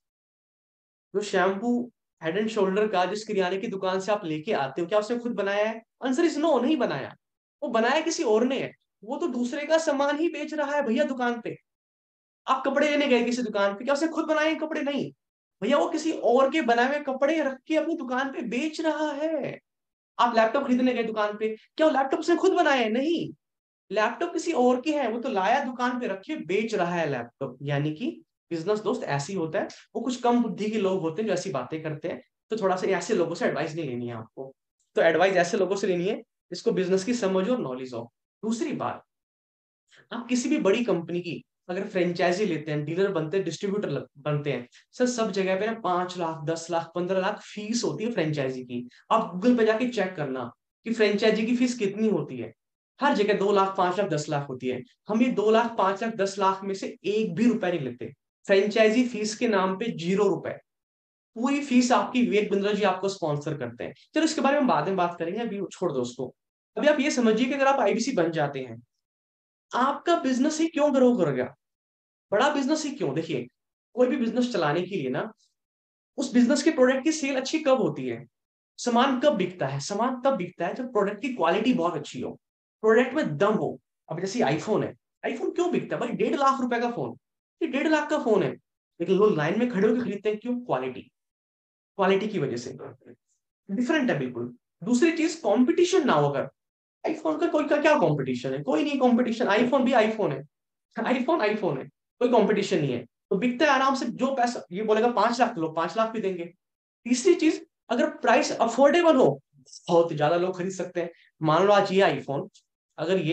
जो शैम्पू हेड एंड शोल्डर का जिस किराने की दुकान से आप लेके आते हो, क्या उसने खुद बनाया है? आंसर इज नो, नहीं बनाया। वो बनाया किसी और ने है। वो तो दूसरे का सामान ही बेच रहा है भैया दुकान पे। आप कपड़े लेने गए किसी दुकान पे, क्या उसने खुद बनाए हैं कपड़े? नहीं भैया, वो किसी और के बनाए हुए कपड़े रख के अपनी दुकान पे बेच रहा है। आप लैपटॉप खरीदने गए दुकान पे, क्या वो लैपटॉप उसने खुद बनाया है? नहीं, लैपटॉप किसी और के है, वो तो लाया दुकान पे रखे बेच रहा है लैपटॉप। यानी कि बिजनेस दोस्त ऐसी होता है। वो कुछ कम बुद्धि के लोग होते हैं जो ऐसी बातें करते हैं। तो थोड़ा सा ऐसे लोगों से एडवाइस नहीं लेनी है आपको। तो एडवाइस ऐसे लोगों से लेनी है जिसको बिजनेस की समझ और नॉलेज हो। दूसरी बात, आप किसी भी बड़ी कंपनी की अगर फ्रेंचाइजी लेते हैं, डीलर बनते हैं, डिस्ट्रीब्यूटर बनते हैं, सर सब जगह पे ना 5 लाख, 10 लाख, 15 लाख फीस होती है फ्रेंचाइजी की। आप गूगल पे जाके चेक करना कि फ्रेंचाइजी की फीस कितनी होती है। हर जगह 2 लाख, 5 लाख, 10 लाख होती है। हम ये 2 लाख, 5 लाख, 10 लाख में से एक भी रुपए नहीं लेते। फ्रेंचाइजी फीस के नाम पे 0 रुपए। पूरी फीस आपकी विवेक बिंद्रा जी आपको स्पॉन्सर करते हैं। चलो इसके बारे में बाद में बात करेंगे, अभी छोड़ दो उसको। अभी आप ये समझिए कि अगर आप आईबीसी बन जाते हैं, आपका बिजनेस ही क्यों ग्रो करेगा? बड़ा बिजनेस ही क्यों? देखिए, कोई भी बिजनेस चलाने के लिए ना, उस बिजनेस के प्रोडक्ट की सेल अच्छी कब होती है? सामान कब बिकता है? सामान तब बिकता है जब प्रोडक्ट की क्वालिटी बहुत अच्छी हो, प्रोडक्ट में दम हो। अब जैसे आईफोन है, आईफोन क्यों बिकता है भाई? 1.5 लाख रुपए का फोन, ये 1.5 लाख का फोन है, लेकिन लोग लाइन में खड़े होकर खरीदते हैं, क्यों? क्वालिटी, क्वालिटी की वजह से। डिफरेंट है बिल्कुल। दूसरी चीज, कंपटीशन ना हो। अगर आईफोन का कोई का क्या कंपटीशन है? कोई नहीं कंपटीशन, आईफोन भी आईफोन है, आईफोन आईफोन है, कोई कंपटीशन नहीं है। तो बिकता है आराम से। जो पैसा ये बोलेगा 5 लाख, तो लोग 5 लाख भी देंगे। तीसरी चीज, अगर प्राइस अफोर्डेबल हो, बहुत ज्यादा लोग खरीद सकते हैं। मान लो आज ये आईफोन, अगर ये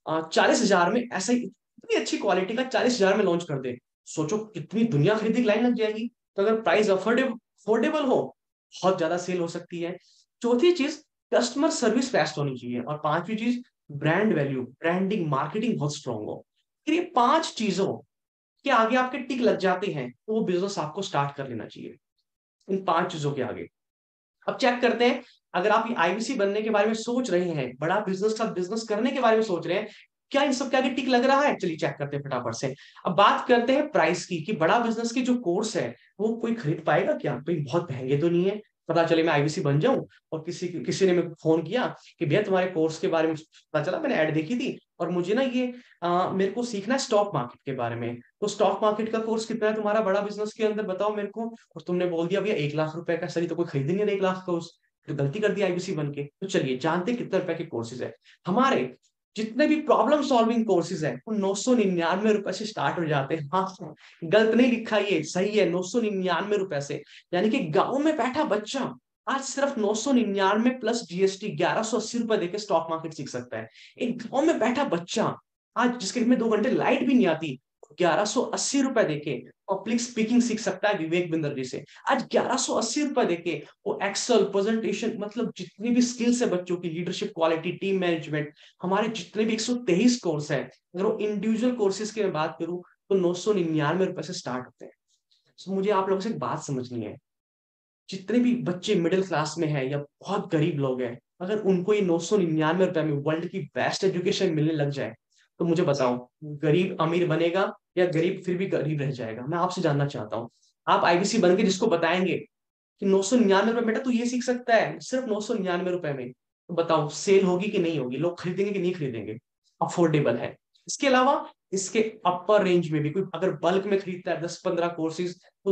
40,000 में ऐसा ही इतनी अच्छी क्वालिटी का 40,000 में लॉन्च कर दे, सोचो कितनी दुनिया खरीदी की लाइन लग जाएगी। तो अगर प्राइस अफोर्डेबल हो, बहुत ज्यादा सेल हो सकती है। चौथी चीज, कस्टमर सर्विस बेस्ट होनी चाहिए। और पांचवी चीज, ब्रांड वैल्यू, ब्रांडिंग, मार्केटिंग बहुत स्ट्रांग हो। फिर ये 5 चीजों के आगे आपके टिक लग जाते हैं तो वो बिजनेस आपको स्टार्ट कर लेना चाहिए, इन 5 चीजों के आगे। अब चेक करते हैं, अगर आप ये आईबीसी बनने के बारे में सोच रहे हैं, बड़ा बिजनेस का बिजनेस करने के बारे में सोच रहे हैं, क्या इन सब के आगे टिक लग रहा है? चलिए चेक करते हैं फटाफट से। अब बात करते हैं प्राइस की, कि बड़ा बिजनेस की जो कोर्स है वो कोई खरीद पाएगा क्या? कोई बहुत महंगे तो नहीं है। पता चले मैं आईबीसी बन जाऊं और किसी ने मेरे को फोन किया कि भैया तुम्हारे कोर्स के बारे में पता चला, मैंने ऐड देखी थी और मुझे ना ये मेरे को सीखना है स्टॉक मार्केट के बारे में, तो स्टॉक मार्केट का कोर्स कितना है तुम्हारा बड़ा बिजनेस के अंदर, बताओ मेरे को। और तुमने बोल दिया भैया 1 लाख रुपए का, सही तो कोई खरीद नहीं 1 लाख का कोर्स, तो गलती कर दी आईबीसी बन के। तो चलिए जानते हैं कितने रुपए के कोर्सेज है हमारे। जितने भी प्रॉब्लम सॉल्विंग कोर्सेज है वो 999 रुपए से स्टार्ट हो जाते हैं। हाँ, गलत नहीं लिखा, ये सही है, 999 रुपए से। यानी कि गांव में बैठा बच्चा आज सिर्फ 999 प्लस जीएसटी 1180 रुपए देके स्टॉक मार्केट सीख सकता है। एक गांव में बैठा बच्चा आज, जिसके घर में 2 घंटे लाइट भी नहीं आती, 1180 रुपए देके पब्लिक स्पीकिंग सीख सकता है विवेक बिंदर जी से। आज 1180 रुपए देके वो एक्सेल, प्रेजेंटेशन, मतलब जितनी भी स्किल्स है बच्चों की, लीडरशिप क्वालिटी, टीम मैनेजमेंट, हमारे जितने भी 123 कोर्स है, अगर वो इंडिविजुअल कोर्सेज की मैं बात करूं तो 999 रुपए से स्टार्ट होते हैं। तो मुझे आप लोगों से एक बात समझनी है, जितने भी बच्चे मिडिल क्लास में हैं या बहुत गरीब लोग हैं, अगर उनको ये 999 रुपए में वर्ल्ड की बेस्ट एजुकेशन मिलने लग जाए, तो मुझे बताओ, गरीब अमीर बनेगा या गरीब फिर भी गरीब रह जाएगा? मैं आपसे जानना चाहता हूँ। आप आईबीसी बन के जिसको बताएंगे कि 999 रुपए बेटा तू ये सीख सकता है सिर्फ 999 रुपए में, तो बताओ सेल होगी कि नहीं होगी, लोग खरीदेंगे कि नहीं खरीदेंगे? अफोर्डेबल है। इसके अलावा इसके अपर रेंज में भी कोई अगर बल्क में खरीदता है 10-15 कोर्सेज, तो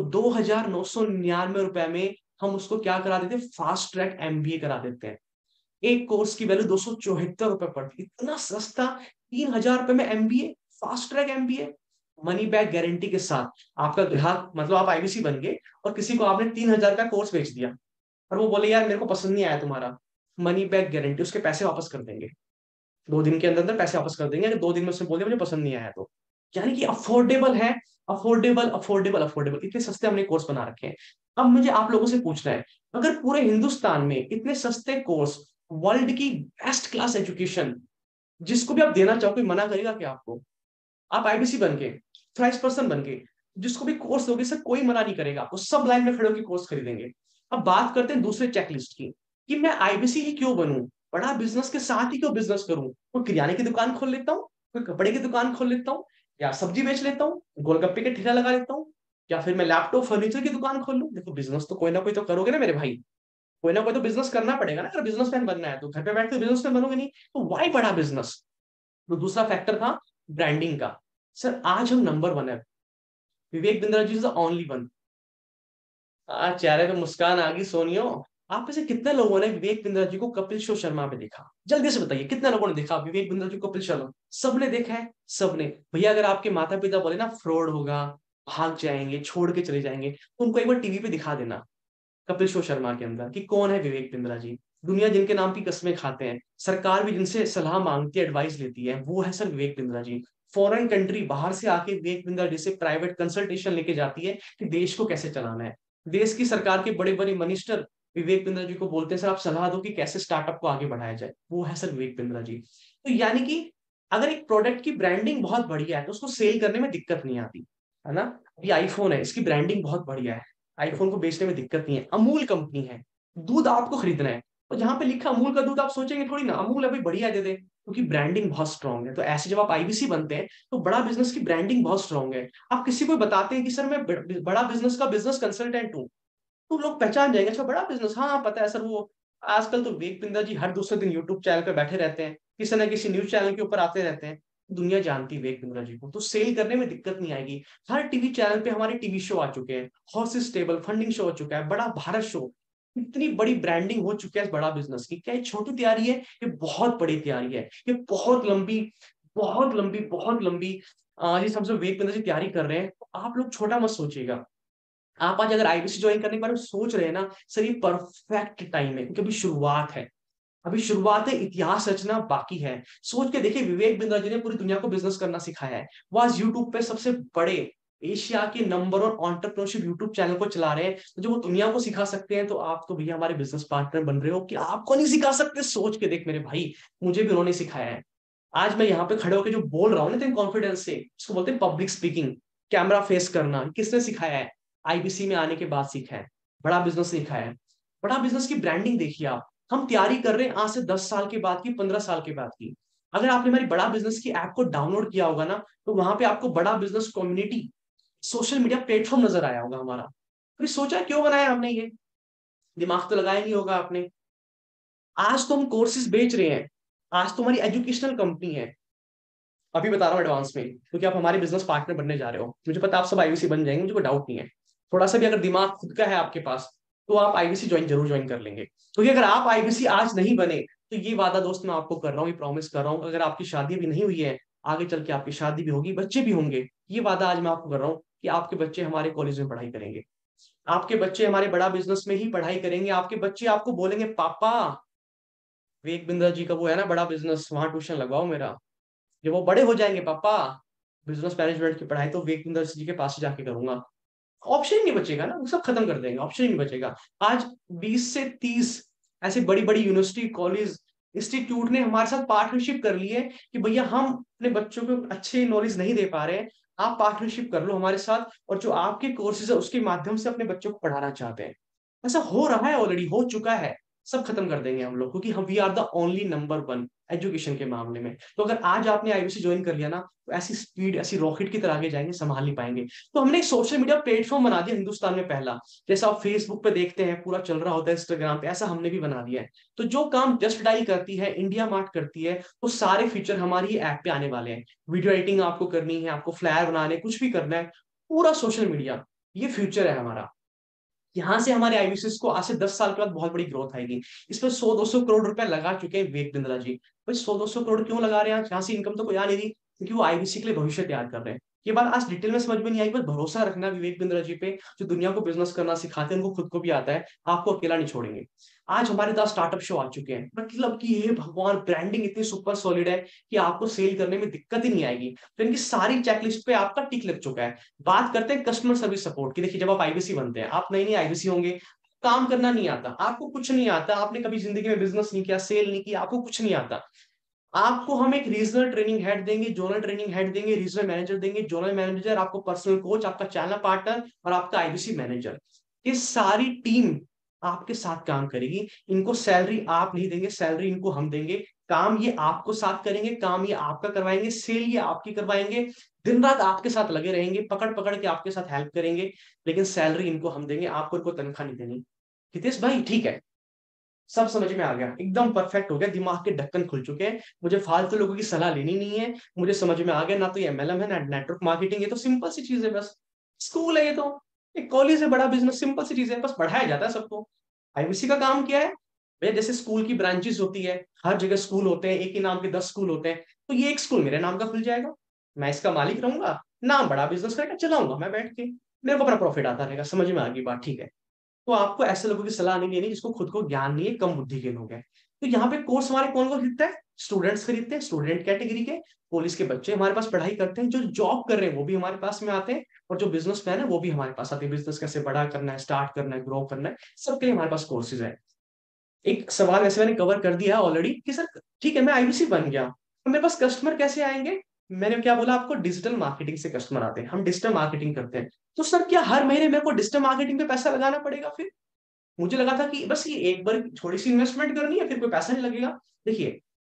2,999 रुपए में हम उसको क्या करा देते हैं? फास्ट ट्रैक एमबीए करा देते हैं। एक कोर्स की वैल्यू 274 रुपए पड़ती है, इतना सस्ता। 3,000 रुपए में MBA, fast track MBA, money back guarantee के साथ। आपका ग्राहक, मतलब आप आईबीसी बन गए और किसी को आपने 3,000 का कोर्स बेच दिया और वो बोले यार मेरे को पसंद नहीं आया तुम्हारा, मनी बैक गारंटी, उसके पैसे वापस कर देंगे। 2 दिन के अंदर अंदर पैसे वापस कर देंगे, अगर 2 दिन में उसने बोल दिया मुझे पसंद नहीं आया तो। यानी कि अफोर्डेबल है, अफोर्डेबल अफोर्डेबल अफोर्डेबल, इतने सस्ते हमने कोर्स बना रखे हैं। अब मुझे आप लोगों से पूछना है, अगर पूरे हिंदुस्तान में इतने सस्ते कोर्स, वर्ल्ड की बेस्ट क्लास एजुकेशन, जिसको भी आप देना चाहो, कोई मना करेगा क्या आपको? आप आईबीसी बन के, फ्रेश पर्सन बन के जिसको भी कोर्स दोगे सर, कोई मना नहीं करेगा आपको, सब लाइन में खड़े होकर कोर्स खरीदेंगे। अब बात करते हैं दूसरे चेकलिस्ट की, कि मैं आईबीसी ही क्यों बनूं, बड़ा बिजनेस के साथ ही क्यों बिजनेस करूं? कोई किराने की दुकान खोल लेता हूँ, कोई कपड़े की दुकान खोल लेता हूँ, या सब्जी बेच लेता हूँ, गोलगप्पे के ठेला लगा लेता हूँ, या फिर मैं लैपटॉप फर्नीचर की दुकान खोल लूं। देखो बिजनेस तो कोई ना कोई तो करोगे ना मेरे भाई, कोई ना कोई तो बिजनेस करना पड़ेगा ना। अगर बिजनेसमैन बनना है तो घर पे बैठ के बिजनेसमैन बनोगे नहीं, तो वाई बड़ा बिजनेस? तो दूसरा फैक्टर था ब्रांडिंग का। सर आज हम नंबर 1 है, Vivek Bindra ji is the only one. आज चेहरे पे मुस्कान आ गई सोनियो। आप में से कितने लोगों ने विवेक बिंद्रा जी को कपिल शो शर्मा में देखा? जल्दी से बताइए कितने लोगों ने देखा विवेक बिंद्रा जी को कपिल शर्मा? सबने देखा है, सबने। भैया अगर आपके माता पिता बोले ना फ्रॉड होगा, भाग जाएंगे, छोड़ के चले जाएंगे, तो उनको एक बार टीवी पे दिखा देना कपिल शो शर्मा के अंदर कि कौन है विवेक बिंद्रा जी। दुनिया जिनके नाम की कस्में खाते हैं, सरकार भी जिनसे सलाह मांगती है, एडवाइस लेती है, वो है sir Vivek Bindra ji. Foreign country बाहर से आके विवेक बिंद्रा जी से प्राइवेट कंसल्टेशन लेके जाती है कि देश को कैसे चलाना है। देश की सरकार के बड़े बड़े मिनिस्टर विवेक बिंद्रा जी को बोलते हैं सर आप सलाह दो कि कैसे स्टार्टअप को आगे बढ़ाया जाए, वो है सर विवेक बिंद्रा जी। तो यानी कि अगर एक प्रोडक्ट की ब्रांडिंग बहुत बढ़िया है तो उसको सेल करने में दिक्कत नहीं आती, है ना। अभी आईफोन है, इसकी ब्रांडिंग बहुत बढ़िया है, आईफोन को बेचने में दिक्कत नहीं है। अमूल कंपनी है, दूध आपको खरीदना है और जहां पे लिखा अमूल का दूध, आप सोचेंगे थोड़ी ना अमूल अभी बढ़िया दे दे, क्योंकि ब्रांडिंग बहुत स्ट्रांग है। तो ऐसे जब आप आईबीसी बनते हैं तो बड़ा बिजनेस की ब्रांडिंग बहुत स्ट्रांग है। आप किसी को बताते हैं कि सर मैं बड़ा बिजनेस का बिजनेस कंसल्टेंट हूँ, तो लोग पहचान जाएंगे, अच्छा बड़ा बिजनेस, हाँ हाँ, पता है सर वो। आजकल तो विवेक बिंद्रा जी हर दूसरे दिन यूट्यूब चैनल पे बैठे रहते हैं, किसी ना किसी न्यूज चैनल के ऊपर आते रहते हैं, दुनिया जानती है विवेक बिंद्रा जी को, तो सेल करने में दिक्कत नहीं आएगी। हर टीवी चैनल पे हमारे टीवी शो आ चुके हैं, हॉर्सेस स्टेबल फंडिंग शो हो चुका है, बड़ा भारत शो, इतनी बड़ी ब्रांडिंग हो चुकी है इस बड़ा बिजनेस की। क्या ये छोटी तैयारी है? ये बहुत बड़ी तैयारी है, ये बहुत लंबी, बहुत लंबी, बहुत लंबी। ये सबसे विवेक बिंद्रा जी तैयारी कर रहे हैं, तो आप लोग छोटा मत सोचिएगा। आप आज अगर आईबीसी ज्वाइन करने के बारे में सोच रहे हैं ना, सर ये परफेक्ट टाइम है, क्योंकि अभी शुरुआत है। अभी शुरुआत है, इतिहास रचना बाकी है। सोच के देखिए, विवेक बिंद्रा जी ने पूरी दुनिया को बिजनेस करना सिखाया है। वो आज यूट्यूब पे सबसे बड़े, एशिया के नंबर 1 एंटरप्रेन्योरशिप यूट्यूब चैनल को चला रहे हैं। तो जो वो दुनिया को सिखा सकते हैं, तो आप तो भैया हमारे बिजनेस पार्टनर बन रहे हो कि आपको नहीं सिखा सकते? सोच के देख मेरे भाई, मुझे भी उन्होंने सिखाया है। आज मैं यहाँ पे खड़े होकर जो बोल रहा हूँ ना, कॉन्फिडेंस से, इसको बोलते हैं पब्लिक स्पीकिंग, कैमरा फेस करना। किसने सिखाया है? आईबीसी में आने के बाद सीखा है। बड़ा बिजनेस सीखा है। बड़ा बिजनेस की ब्रांडिंग देखिए आप। हम तैयारी कर रहे हैं आज से 10 साल के बाद की, 15 साल के बाद की। अगर आपने हमारी बड़ा बिजनेस की ऐप को डाउनलोड किया होगा ना, तो वहां पे आपको बड़ा business community social media platform नजर आया होगा हमारा। कभी सोचा है क्यों बनाया हमने ये? दिमाग तो लगाया नहीं होगा आपने। आज तो हम कोर्सेज बेच रहे हैं। आज तो हमारी एजुकेशनल कंपनी है। अभी बता रहा हूँ एडवांस में, क्योंकि आप हमारे बिजनेस पार्टनर बनने जा रहे हो। मुझे पता है आप सब आईबीसी बन जाएंगे, मुझे कोई डाउट नहीं है। थोड़ा सा भी अगर दिमाग खुद का है आपके पास, तो आप आईबीसी जरूर ज्वाइन कर लेंगे। क्योंकि अगर आप आईबीसी आज नहीं बने, तो ये वादा दोस्त मैं आपको कर रहा हूँ, ये प्रॉमिस कर रहा हूँ, अगर आपकी शादी भी नहीं हुई है, आगे चल के आपकी शादी भी होगी, बच्चे भी होंगे, ये वादा आज मैं आपको कर रहा हूँ कि आपके बच्चे हमारे कॉलेज में पढ़ाई करेंगे। आपके बच्चे हमारे बड़ा बिजनेस में ही पढ़ाई करेंगे। आपके बच्चे आपको बोलेंगे, पापा विवेक बिंद्रा जी का वो है ना बड़ा बिजनेस, वहां ट्यूशन लगवाओ मेरा। जब वो बड़े हो जाएंगे, पापा बिजनेस मैनेजमेंट की पढ़ाई तो विवेक बिंद्रा जी के पास ही जाके करूंगा। ऑप्शन ही नहीं बचेगा ना, वो सब खत्म कर देंगे, ऑप्शन ही नहीं बचेगा। आज 20 से 30 ऐसे बड़ी बड़ी यूनिवर्सिटी, कॉलेज, इंस्टीट्यूट ने हमारे साथ पार्टनरशिप कर ली है कि भैया हम अपने बच्चों को अच्छे नॉलेज नहीं दे पा रहे हैं, आप पार्टनरशिप कर लो हमारे साथ, और जो आपके कोर्सेज है उसके माध्यम से अपने बच्चों को पढ़ाना चाहते हैं। ऐसा हो रहा है, ऑलरेडी हो चुका है। सब खत्म कर देंगे हम लोग, क्योंकि हम we are the only number 1 education के मामले में। तो अगर आज आपने आईबीसी ज्वाइन कर लिया ना, तो ऐसी स्पीड, ऐसी रॉकेट की तरह आगे जाएंगे, संभाल नहीं पाएंगे। तो हमने एक सोशल मीडिया प्लेटफॉर्म बना दिया हिंदुस्तान में पहला। जैसा आप फेसबुक पे देखते हैं पूरा चल रहा होता है, इंस्टाग्राम पे, ऐसा हमने भी बना दिया है। तो जो काम जस्ट डायल करती है, इंडिया मार्ट करती है, वो सारे फीचर हमारी ऐप पे आने वाले हैं। वीडियो एडिटिंग आपको करनी है, आपको फ्लायर बनाने, कुछ भी करना है, पूरा सोशल मीडिया, ये फ्यूचर है हमारा। यहाँ से हमारे आईबीसीएस को आज से 10 साल के बाद बहुत बड़ी ग्रोथ आएगी। इसमें 100-200 करोड़ रुपए लगा चुके हैं विवेक बिंद्रा जी। भाई 100-200 करोड़ क्यों लगा रहे हैं? यहाँ से इनकम तो कोई आ नहीं रही, क्योंकि वो आईबीसी के लिए भविष्य तैयार कर रहे हैं। ये बात आज डिटेल में समझ में नहीं आई, बस भरोसा रखना विवेक बिंद्रा जी पे, जो दुनिया को बिजनेस करना सिखाते हैं, उनको खुद को भी आता है, आपको अकेला नहीं छोड़ेंगे। आज हमारे पास स्टार्टअप शो आ चुके हैं, मतलब कि ये भगवान, ब्रांडिंग इतनी सुपर सॉलिड है कि आपको सेल करने में दिक्कत ही नहीं आएगी। तो इनकी सारी चेकलिस्ट पे आपका टिक लग चुका है। बात करते हैं कस्टमर सर्विस सपोर्ट की। देखिए, जब आप आईबीसी बनते हैं, आप नई नई आईबीसी होंगे, काम करना नहीं आता आपको, कुछ नहीं आता, आपने कभी जिंदगी में बिजनेस नहीं किया, सेल नहीं किया, आपको कुछ नहीं आता। आपको हम एक रीजनल ट्रेनिंग हेड देंगे, जोनल ट्रेनिंग हेड देंगे, रीजनल मैनेजर देंगे, जोनल मैनेजर, आपको पर्सनल कोच, आपका चैनल पार्टनर और आपका आईबीसी मैनेजर। ये सारी टीम आपके साथ काम करेगी। इनको सैलरी आप नहीं देंगे, सैलरी इनको हम देंगे। काम ये आपको साथ करेंगे, काम ये आपका करवाएंगे, सेल ये आपकी करवाएंगे। दिन रात आपके साथ लगे रहेंगे, पकड़ पकड़ के आपके साथ हेल्प करेंगे। लेकिन सैलरी इनको हम देंगे, आपको इनको तनख्वाह नहीं देनी। हितेश भाई ठीक है, सब समझ में आ गया, एकदम परफेक्ट हो गया, दिमाग के ढक्कन खुल चुके हैं। मुझे फालतू लोगों की सलाह लेनी नहीं है, मुझे समझ में आ गया। ना तो ये एमएलएम है, ना नेटवर्क मार्केटिंग, ये तो सिंपल सी चीज है बस। स्कूल है ये तो, एक कॉलेज है, बड़ा बिजनेस, सिंपल सी चीज है, बस पढ़ाया जाता है सबको। आईबीसी का काम क्या है भैया? जैसे स्कूल की ब्रांचेस होती है, हर जगह स्कूल होते हैं, एक ही नाम के 10 स्कूल होते हैं, तो ये एक स्कूल मेरे नाम का खुल जाएगा। मैं इसका मालिक रहूंगा, नाम बड़ा बिजनेस रहेगा, चलाऊंगा मैं बैठ के, मेरे को अपना प्रॉफिट आता रहेगा। समझ में आ गई बात? ठीक है। तो आपको ऐसे लोगों की सलाह नहीं लेनी जिसको खुद को ज्ञान नहीं है, कम बुद्धि के लोग हैं। तो यहाँ पे कोर्स हमारे कौन कौन खरीदता है? स्टूडेंट्स खरीदते हैं, स्टूडेंट कैटेगरी के। पुलिस के बच्चे हमारे पास पढ़ाई करते हैं, जो जॉब कर रहे हैं वो भी हमारे पास में आते हैं, और जो बिजनेसमैन है वो भी हमारे पास आते हैं। बिजनेस कैसे बड़ा करना है, स्टार्ट करना है, ग्रो करना है, सबके लिए हमारे पास कोर्सेज है। एक सवाल वैसे मैंने कवर कर दिया ऑलरेडी कि सर ठीक है मैं आईबीसी बन गया, तो मेरे पास कस्टमर कैसे आएंगे? मैंने क्या बोला आपको? डिजिटल मार्केटिंग से कस्टमर आते हैं, हम डिजिटल मार्केटिंग करते हैं। तो सर क्या हर महीने मेरे को डिजिटल मार्केटिंग पे पैसा लगाना पड़ेगा फिर? मुझे लगा था कि बस ये एक बार थोड़ी सी इन्वेस्टमेंट करनी है, फिर कोई पैसा नहीं लगेगा। देखिए,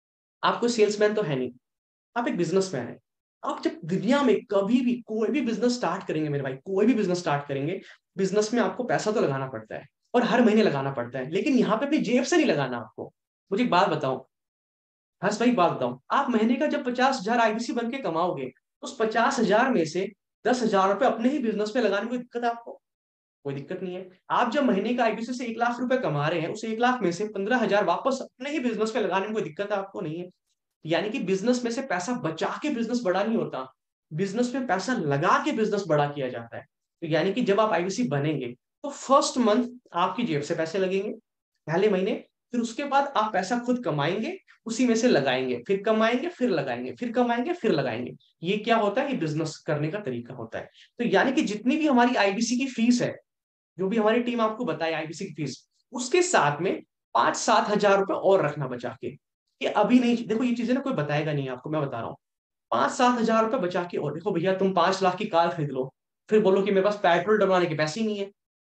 आप कोई सेल्समैन तो है नहीं, आप एक बिजनेसमैन है। आप जब दुनिया में कभी भी कोई भी बिजनेस स्टार्ट करेंगे मेरे भाई, कोई भी बिजनेस स्टार्ट करेंगे, बिजनेस में आपको पैसा तो लगाना पड़ता है, और हर महीने लगाना पड़ता है, लेकिन यहाँ पे अपनी जेब से नहीं लगाना आपको। मुझे एक बात बताओ, हर्ष भाई, बात बताओ, आप महीने का जब 50,000 आईबीसी बन के कमाओगे, उस 50,000 में से 10,000 रुपए अपने ही बिजनेस में लगाने में कोई दिक्कत है आपको? कोई दिक्कत नहीं है। आप जब महीने का आईबीसी से 1 लाख रुपए कमा रहे हैं, उस 1 लाख में से 15,000 वापस अपने ही बिजनेस में लगाने में कोई दिक्कत है आपको? नहीं है। यानी कि बिजनेस में से पैसा बचा के बिजनेस बड़ा नहीं होता, बिजनेस में पैसा लगा के बिजनेस बड़ा किया जाता है। तो यानी कि जब आप आईबीसी बनेंगे, तो फर्स्ट मंथ आपकी जेब से पैसे लगेंगे, पहले महीने। फिर उसके बाद आप पैसा खुद कमाएंगे, उसी में से लगाएंगे, फिर कमाएंगे, फिर लगाएंगे, फिर कमाएंगे, फिर लगाएंगे। ये क्या होता है? ये बिजनेस करने का तरीका होता है। तो यानी कि जितनी भी हमारी आईबीसी की फीस है, जो भी हमारी टीम आपको बताए आईबीसी की फीस, उसके साथ में 5-7 हजार रुपए और रखना बचा के। ये अभी नहीं, देखो ये चीजें ना कोई बताएगा नहीं आपको, मैं बता रहा हूँ। 5-7 हजार रुपए बचा के, और देखो भैया तुम 5 लाख की कार खरीद लो, फिर बोलो कि मेरे पास पेट्रोल डलवाने के पैसे ही नहीं है,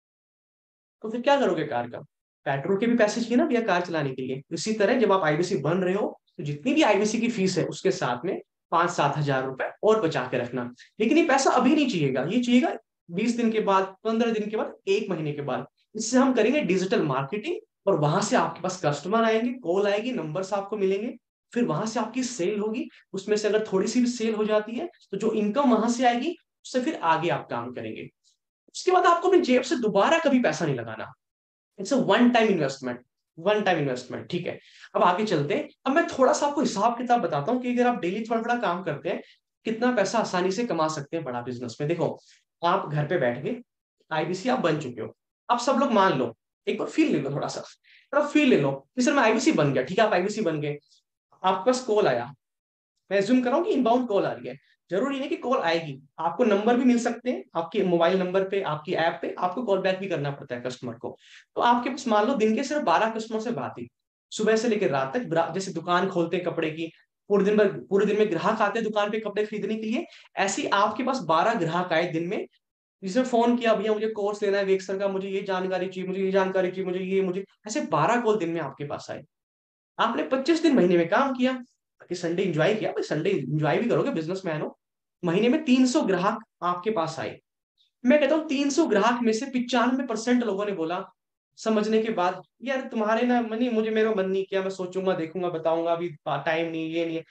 तो फिर क्या करोगे कार का? पेट्रोल के भी पैसे चाहिए ना भैया कार चलाने के लिए। इसी तरह जब आप आईबीसी बन रहे हो, तो जितनी भी आईबीसी की फीस है उसके साथ में 5-7 हजार रुपए और बचा के रखना। लेकिन ये पैसा अभी नहीं चाहिएगा, ये चाहिएगा 20 दिन के बाद, 15 दिन के बाद, 1 महीने के बाद। इससे हम करेंगे डिजिटल मार्केटिंग, और वहां से आपके पास कस्टमर आएंगे, कॉल आएगी, नंबर्स आपको मिलेंगे, फिर वहां से आपकी सेल होगी। उसमें से अगर थोड़ी सी भी सेल हो जाती है, तो जो इनकम वहां से आएगी, उससे फिर आगे आप काम करेंगे। उसके बाद आपको अपनी जेब से दोबारा कभी पैसा नहीं लगाना। It's a one time investment, one time investment, ठीक है। अब आगे चलते हैं। अब मैं थोड़ा सा आपको हिसाब किताब बताता हूँ कि अगर आप डेली थोड़ा थोड़ा काम करते हैं, कितना पैसा आसानी से कमा सकते हैं बड़ा बिजनेस में। देखो, आप घर पे बैठ के आईबीसी आप बन चुके हो। आप सब लोग मान लो, एक बार फील ले लो, थोड़ा सा थोड़ा फील ले लो कि सर मैं आईबीसी बन गया, ठीक है। आप आईबीसी बन गए, आपके पास कॉल आया, मैं एज्यूम कर रहा हूँ कि इनबाउंड कॉल आ रही है। जरूरी नहीं कि कॉल आएगी, आपको नंबर भी मिल सकते हैं, आपके मोबाइल नंबर पे, आपकी ऐप पे आपको कॉल बैक भी करना पड़ता है कस्टमर को। तो आपके पास मान लो दिन के सिर्फ 12 कस्टमर से बात हुई, सुबह से लेकर रात तक। जैसे दुकान खोलते हैं कपड़े की, पूरे दिन में ग्राहक आते हैं दुकान पे कपड़े खरीदने के लिए, ऐसे ही आपके पास 12 ग्राहक आए दिन में, जिसने फोन किया, भैया मुझे कोर्स लेना है वेक सर का, मुझे ये जानकारी चाहिए, मुझे ये जानकारी चाहिए, मुझे ऐसे 12 कॉल दिन में आपके पास आए। आपने 25 दिन महीने में काम किया, कि संडे एंजॉय किया, भाई संडे एंजॉय भी करोगे, बिजनेसमैन हो। महीने में 300 ग्राहक आपके पास आए। मैं कहता हूँ 300 ग्राहक में से 95% लोगों ने बोला समझने के बाद, यार तुम्हारे ना मन नहीं, मुझे मेरा मन नहीं किया, मैं सोचूंगा, देखूंगा, बताऊंगा, अभी टाइम नहीं, ये नहीं है।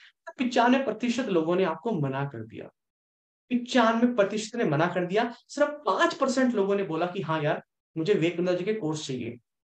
95% लोगों ने आपको मना कर दिया। 95% ने मना कर दिया। सिर्फ 5% लोगों ने बोला कि हाँ यार, मुझे विवेकानंद जी के कोर्स चाहिए।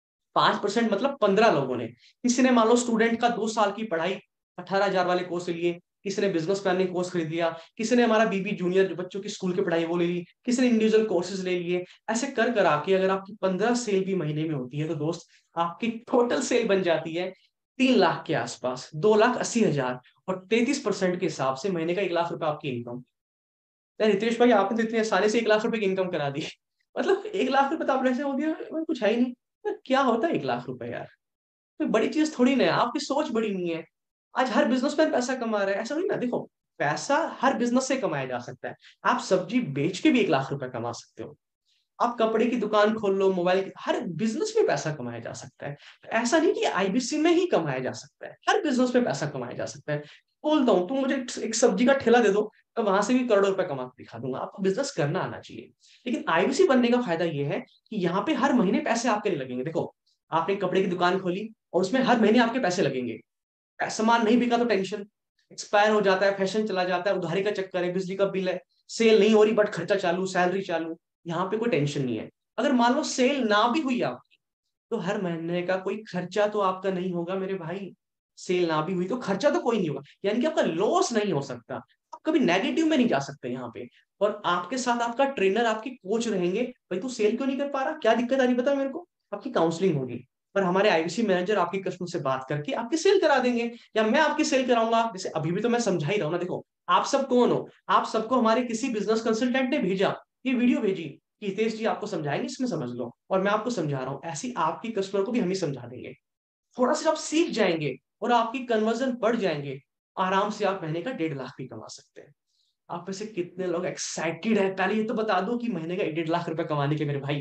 5% मतलब 15 लोगों ने। किसी ने मान लो स्टूडेंट का 2 साल की पढ़ाई 18 हजार वाले कोर्स ले लिए, किसी ने बिजनेस प्लानिंग कोर्स खरीद लिया, किसी ने हमारा बीबी जूनियर जो बच्चों की स्कूल की पढ़ाई वो ले ली, किसी ने इंडिविजुअल कोर्सेज ले लिए। ऐसे कर कर आके अगर आपकी 15 सेल भी महीने में होती है, तो दोस्त आपकी टोटल सेल बन जाती है 3 लाख के आसपास, 2,80,000। और 33% के हिसाब से महीने का 1 लाख रुपए आपकी इनकम। यार रितेश भाई, आपने तो इतनी आसानी से 1 लाख रुपए की इनकम करा दी। मतलब 1 लाख रुपए तो आप ऐसे हो गया, कुछ है ही नहीं। यार क्या होता है 1 लाख रुपए यार? कोई बड़ी चीज थोड़ी ना है, आपकी सोच बड़ी नहीं है। आज हर बिजनेसमैन पैसा कमा रहा है, ऐसा नहीं ना। देखो, पैसा हर बिजनेस से कमाया जा सकता है। आप सब्जी बेच के भी 1 लाख रुपए कमा सकते हो। आप कपड़े की दुकान खोल लो, मोबाइल की, हर बिजनेस में पैसा कमाया जा सकता है। तो ऐसा नहीं कि आईबीसी में ही कमाया जा सकता है, हर बिजनेस में पैसा कमाया जा सकता है। बोलता हूँ तुम मुझे एक सब्जी का ठेला दे दो, तो वहां से भी करोड़ों रुपए कमा के दिखा दूंगा। आपको बिजनेस करना आना चाहिए। लेकिन आईबीसी बनने का फायदा ये है कि यहाँ पे हर महीने पैसे आपके लिए लगेंगे। देखो, आपने कपड़े की दुकान खोली और उसमें हर महीने आपके पैसे लगेंगे। सामान नहीं बिका तो टेंशन, एक्सपायर हो जाता है, फैशन चला जाता है, उधारी का चक्कर है, बिजली का बिल है, सेल नहीं हो रही बट खर्चा चालू, सैलरी चालू। यहाँ पे कोई टेंशन नहीं है। अगर मान लो सेल ना भी हुई आपकी, तो हर महीने का कोई खर्चा तो आपका नहीं होगा मेरे भाई। सेल ना भी हुई तो खर्चा तो कोई नहीं होगा, यानी कि आपका लॉस नहीं हो सकता। आप कभी नेगेटिव में नहीं जा सकते यहाँ पे। और आपके साथ आपका ट्रेनर, आपके कोच रहेंगे, भाई तू सेल क्यों नहीं कर पा रहा, क्या दिक्कत आ रही बता मेरे को। आपकी काउंसलिंग होगी, पर हमारे आईबीसी मैनेजर आपकी कस्टमर से बात करके आपकी सेल करा देंगे, या मैं आपकी सेल कराऊंगा। जैसे अभी भी तो मैं समझा ही रहा हूँ ना। देखो, आप सब कौन हो? आप सबको हमारे किसी बिजनेस कंसल्टेंट ने भेजा, ये वीडियो भेजी कि हितेश जी आपको समझाएंगे, इसमें समझ लो, और मैं आपको समझा रहा हूँ। ऐसी आपकी कस्टमर को भी हम ही समझा देंगे। थोड़ा सा आप सीख जाएंगे और आपकी कन्वर्जन बढ़ जाएंगे, आराम से आप महीने का 1.5 लाख भी कमा सकते हैं। आप में से कितने लोग एक्साइटेड है? पहले ये तो बता दो कि महीने का 1.5 लाख रुपए कमाने के मेरे भाई।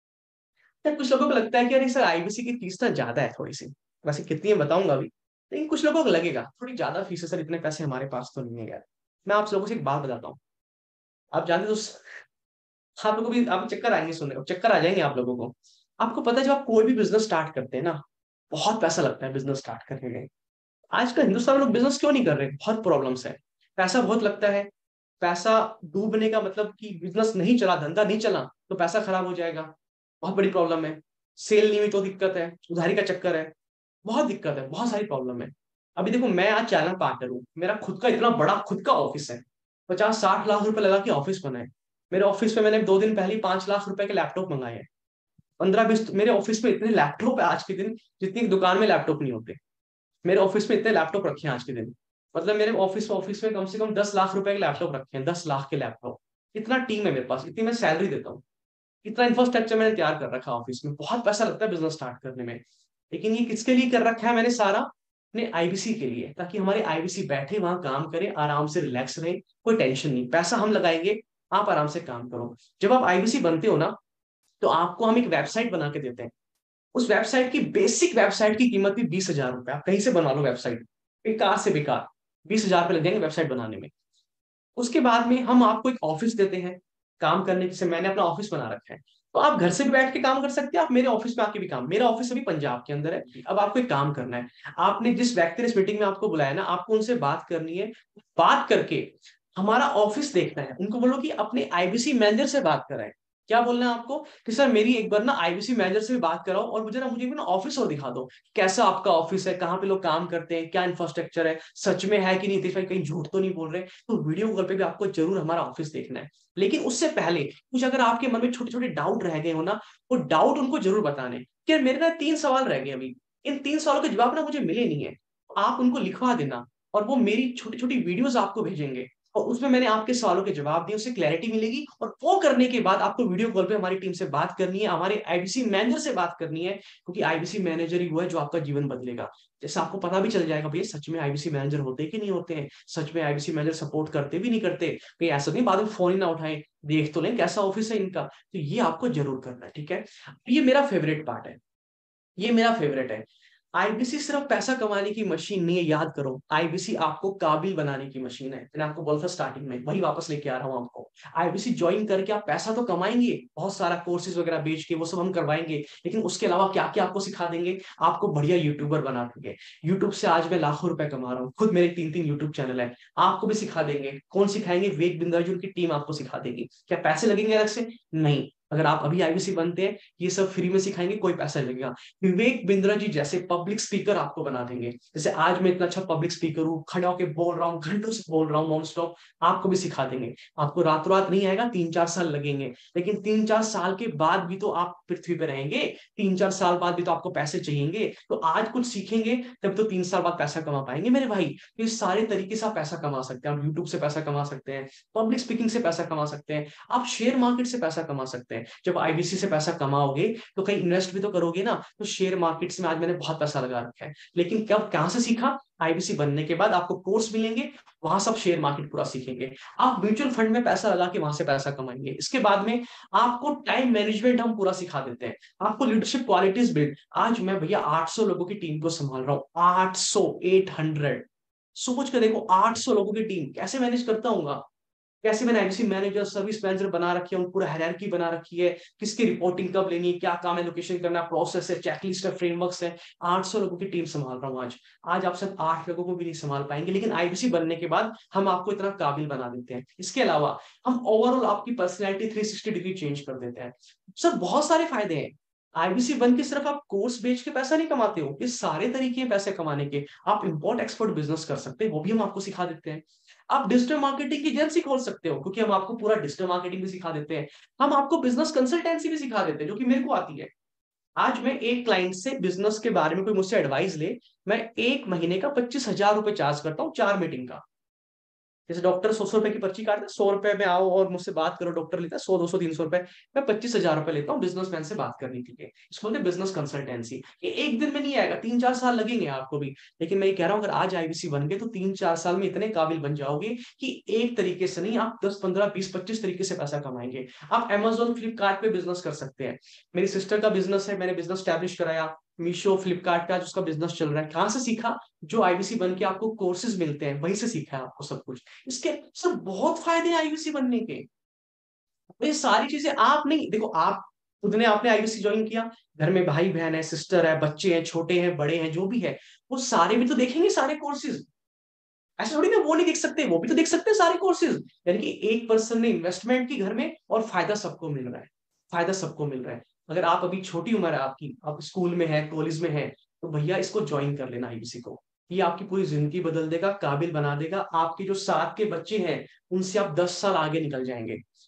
यार कुछ लोगों को लगता है कि अरे सर आईबीसी की फीस ना ज्यादा है थोड़ी सी, वैसे कितनी है बताऊंगा अभी। लेकिन कुछ लोगों को लगेगा थोड़ी ज्यादा फीस है सर, इतने पैसे हमारे पास तो नहीं है यार। मैं आप लोगों से एक बात बताता हूँ। आप जानते तो आप लोगों को भी आप चक्कर आएंगे, सुनने को चक्कर आ जाएंगे आप लोगों को। आपको पता है जब आप कोई भी बिजनेस स्टार्ट करते हैं ना, बहुत पैसा लगता है बिजनेस स्टार्ट करने में। आज का हिंदुस्तान में लोग बिजनेस क्यों नहीं कर रहे? बहुत प्रॉब्लम्स है। पैसा बहुत लगता है। पैसा डूबने का मतलब कि बिजनेस नहीं चला, धंधा नहीं चला तो पैसा खराब हो जाएगा, बहुत बड़ी प्रॉब्लम है। सेल नहीं हुई तो दिक्कत है, उधारी का चक्कर है, बहुत दिक्कत है, बहुत सारी प्रॉब्लम है। अभी देखो, मैं आज चैनल पार्टनर हूँ, मेरा खुद का इतना बड़ा खुद का ऑफिस है, 50-60 लाख रुपए लगा के ऑफिस बनाए। मेरे ऑफिस में मैंने 2 दिन पहले 5 लाख रुपए के लैपटॉप मंगाए हैं। 15-20 मेरे ऑफिस में इतने लैपटॉप है आज के दिन जितनी दुकान में लैपटॉप नहीं होते। मेरे ऑफिस में इतने लैपटॉप रखे हैं आज के दिन, मतलब मेरे ऑफिस में कम से कम 10 लाख रुपए के लैपटॉप रखे हैं, 10 लाख के लैपटॉप। इतना टीम है मेरे पास, इतनी मैं सैलरी देता हूँ, इतना इंफ्रास्ट्रक्चर मैंने तैयार कर रखा है ऑफिस में। बहुत पैसा लगता है बिजनेस स्टार्ट करने में, लेकिन ये किसके लिए कर रखा है मैंने सारा? अपने आईबीसी के लिए, ताकि हमारे आईबीसी बैठे वहां काम करे, आराम से रिलैक्स रहे, कोई टेंशन नहीं, पैसा हम लगाएंगे, आप आराम से काम करो। जब आप आईबीसी बनते हो ना, तो आपको हम एक वेबसाइट बना के देते हैं। उस वेबसाइट की, बेसिक वेबसाइट की कीमत भी 20,000 रुपए, आप कहीं से बना लो वेबसाइट, बेकार से बेकार, 20,000 रुपए लग जाएंगे वेबसाइट बनाने में। उसके बाद में हम आपको एक ऑफिस देते हैं काम करने के, जैसे मैंने अपना ऑफिस बना रखा है, तो आप घर से भी बैठ के काम कर सकते हैं, आप मेरे ऑफिस में आके भी काम, मेरा ऑफिस अभी पंजाब के अंदर है। अब आपको एक काम करना है, आपने जिस व्यक्ति ने इस मीटिंग में आपको बुलाया ना, आपको उनसे बात करनी है। बात करके हमारा ऑफिस देखना है, उनको बोलो कि अपने आईबीसी मैनेजर से बात कराएं। क्या बोलना है आपको कि सर मेरी एक बार ना आईबीसी मैनेजर से भी बात कराओ, और मुझे भी ना ऑफिस और दिखा दो, कैसा आपका ऑफिस है, कहाँ पे लोग काम करते हैं, क्या इंफ्रास्ट्रक्चर है, सच में है कि नहीं, नितीश भाई कहीं झूठ तो नहीं बोल रहे। तो वीडियो कॉल पे भी आपको जरूर हमारा ऑफिस देखना है। लेकिन उससे पहले कुछ अगर आपके मन में छोटे छोटे डाउट रह गए हो ना, वो डाउट उनको जरूर बताने कि यार मेरे ना 3 सवाल रह गए अभी, इन 3 सवालों के जवाब ना मुझे मिले नहीं है। आप उनको लिखवा देना, और वो मेरी छोटी छोटी वीडियोस आपको भेजेंगे, और उसमें मैंने आपके सवालों के जवाब दिए, उससे क्लैरिटी मिलेगी। और वो करने के बाद आपको वीडियो कॉल पे हमारी टीम से बात करनी है, हमारे आईबीसी मैनेजर से बात करनी है, क्योंकि आईबीसी मैनेजर ही वो है जो आपका जीवन बदलेगा। जैसे आपको पता भी चल जाएगा भैया सच में आईबीसी मैनेजर होते कि नहीं होते हैं, सच में आईबीसी मैनेजर सपोर्ट करते भी नहीं करते, कहीं ऐसा नहीं बाद में फोन ही ना उठाए, देख तो लें कैसा ऑफिस है इनका। तो ये आपको जरूर करना है, ठीक है। ये मेरा फेवरेट पार्ट है, ये मेरा फेवरेट है। आईबीसी सिर्फ पैसा कमाने की मशीन नहीं है, याद करो, आईबीसी आपको काबिल बनाने की मशीन है। मैंने आपको बोला था स्टार्टिंग में, वही वापस लेके आ रहा हूं आपको। आईबीसी ज्वाइन करके आप पैसा तो कमाएंगे, बहुत सारा कोर्सेज वगैरह बेच के, वो सब हम करवाएंगे, लेकिन उसके अलावा क्या क्या आपको सिखा देंगे? आपको बढ़िया यूट्यूबर बना देंगे। यूट्यूब से आज मैं लाखों रुपए कमा रहा हूँ, खुद मेरे 3-3 यूट्यूब चैनल है। आपको भी सिखा देंगे। कौन सिखाएंगे? वेद बिंद्रा जी, उनकी टीम आपको सिखा देगी। क्या पैसे लगेंगे अलग से? नहीं। अगर आप अभी आईबीसी बनते हैं, ये सब फ्री में सिखाएंगे, कोई पैसा नहीं लगेगा। विवेक बिंद्रा जी जैसे पब्लिक स्पीकर आपको बना देंगे। जैसे आज मैं इतना अच्छा पब्लिक स्पीकर हूँ, खड़ा होकर बोल रहा हूँ, घंटों से बोल रहा हूँ नॉन स्टॉप, आपको भी सिखा देंगे। आपको रातों रात नहीं आएगा, 3-4 साल लगेंगे, लेकिन 3-4 साल के बाद भी तो आप पृथ्वी पे रहेंगे, 3-4 साल बाद भी तो आपको पैसे चाहिए। तो आज कुछ सीखेंगे, तब तो 3 साल बाद पैसा कमा पाएंगे मेरे भाई। तो इस सारे तरीके से आप पैसा कमा सकते हैं। आप यूट्यूब से पैसा कमा सकते हैं, पब्लिक स्पीकिंग से पैसा कमा सकते हैं, आप शेयर मार्केट से पैसा कमा सकते हैं। जब आईबीसी से पैसा कमाओगे तो कहीं इन्वेस्ट भी तो करोगे ना। तो शेयर मार्केट्स में आज मैंने बहुत पैसा लगा रखा है, लेकिन कब कहां से सीखा? आईबीसी बनने के बाद आपको कोर्स मिलेंगे, वहां सब शेयर मार्केट पूरा सीखेंगे। आप म्यूचुअल फंड में पैसा लगा के वहां से पैसा कमाएंगे। इसके बाद में आपको टाइम मैनेजमेंट हम पूरा सिखा देते हैं, आपको लीडरशिप क्वालिटीज बिल्ड। आज मैं भैया 800 लोगों की टीम को संभाल रहा हूँ, 800, 800। सोच के देखो, 800 लोगों की टीम कैसे मैनेज करता हूँ, कैसे मैंने आईबीसी मैनेजर, सर्विस मैनेजर बना रखी है, उन पूरा हायरार्की बना रखी है, किसकी रिपोर्टिंग कब लेनी है, क्या काम है, लोकेशन करना, प्रोसेस है, चेकलिस्ट है, फ्रेमवर्क्स है। 800 लोगों की टीम संभाल रहा हूँ आज। आज आप सब 8 लोगों को भी नहीं संभाल पाएंगे, लेकिन आईबीसी बनने के बाद हम आपको इतना काबिल बना देते हैं। इसके अलावा हम ओवरऑल आपकी पर्सनैलिटी 360 डिग्री चेंज कर देते हैं। सर बहुत सारे फायदे हैं। आईबीसी बन के सिर्फ आप कोर्स बेच के पैसा नहीं कमाते हो, ये सारे तरीके हैं पैसे कमाने के। आप इम्पोर्ट एक्सपोर्ट बिजनेस कर सकते हैं, वो भी हम आपको सिखा देते हैं। आप डिजिटल मार्केटिंग की एजेंसी खोल सकते हो, क्योंकि हम आपको पूरा डिजिटल मार्केटिंग भी सिखा देते हैं। हम आपको बिजनेस कंसल्टेंसी भी सिखा देते हैं, जो कि मेरे को आती है। आज मैं एक क्लाइंट से बिजनेस के बारे में कोई मुझसे एडवाइस ले, मैं 1 महीने का 25,000 रुपए चार्ज करता हूँ, 4 मीटिंग का। जैसे डॉक्टर 100-100 रुपए की पर्ची काटते हैं, 100 रुपए में आओ और मुझसे बात करो, डॉक्टर लेता है 100, 200, 300 रुपए। मैं 25,000 रुपए लेता हूँ बिजनेसमैन से बात करने के लिए। इसको बोलते हैं बिजनेस कंसल्टेंसी। ये एक दिन में नहीं आएगा, 3-4 साल लगेंगे आपको भी। लेकिन मैं ये कह रहा हूँ, अगर आज आईबीसी बन गए तो 3-4 साल में इतने काबिल बन जाओगे कि एक तरीके से नहीं, आप 10, 15, 20, 25 तरीके से पैसा कमाएंगे। आप अमेजोन, फ्लिपकार्ट पे बिजनेस कर सकते हैं। मेरी सिस्टर का बिजनेस है, मैंने बिजनेस स्टैब्लिश कराया। मीशो, फ्लिपकार्ट का जिसका बिजनेस चल रहा है, कहाँ से सीखा? जो आईबीसी बन के आपको कोर्सेज मिलते हैं, वहीं से सीखा है आपको सब कुछ। इसके सर बहुत फायदे हैं आईबीसी बनने के। ये सारी चीजें आप नहीं देखो, आप खुद ने, आपने आईबीसी ज्वाइन किया, घर में भाई बहन है, सिस्टर है, बच्चे हैं, छोटे हैं, बड़े हैं, जो भी है, वो सारे भी तो देखेंगे सारे कोर्सेज। ऐसे थोड़ी ना वो नहीं देख सकते, वो भी तो देख सकते हैं सारे कोर्सेज। यानी कि एक पर्सन ने इन्वेस्टमेंट की घर में, और फायदा सबको मिल रहा है, फायदा सबको मिल रहा है। अगर आप अभी छोटी उम्र है आपकी, आप स्कूल में है, कॉलेज में है, तो भैया इसको ज्वाइन कर लेना आईबीसी को। ये आपकी पूरी जिंदगी बदल देगा, काबिल बना देगा। आपके जो साथ के बच्चे हैं, उनसे आप 10 साल आगे निकल जाएंगे।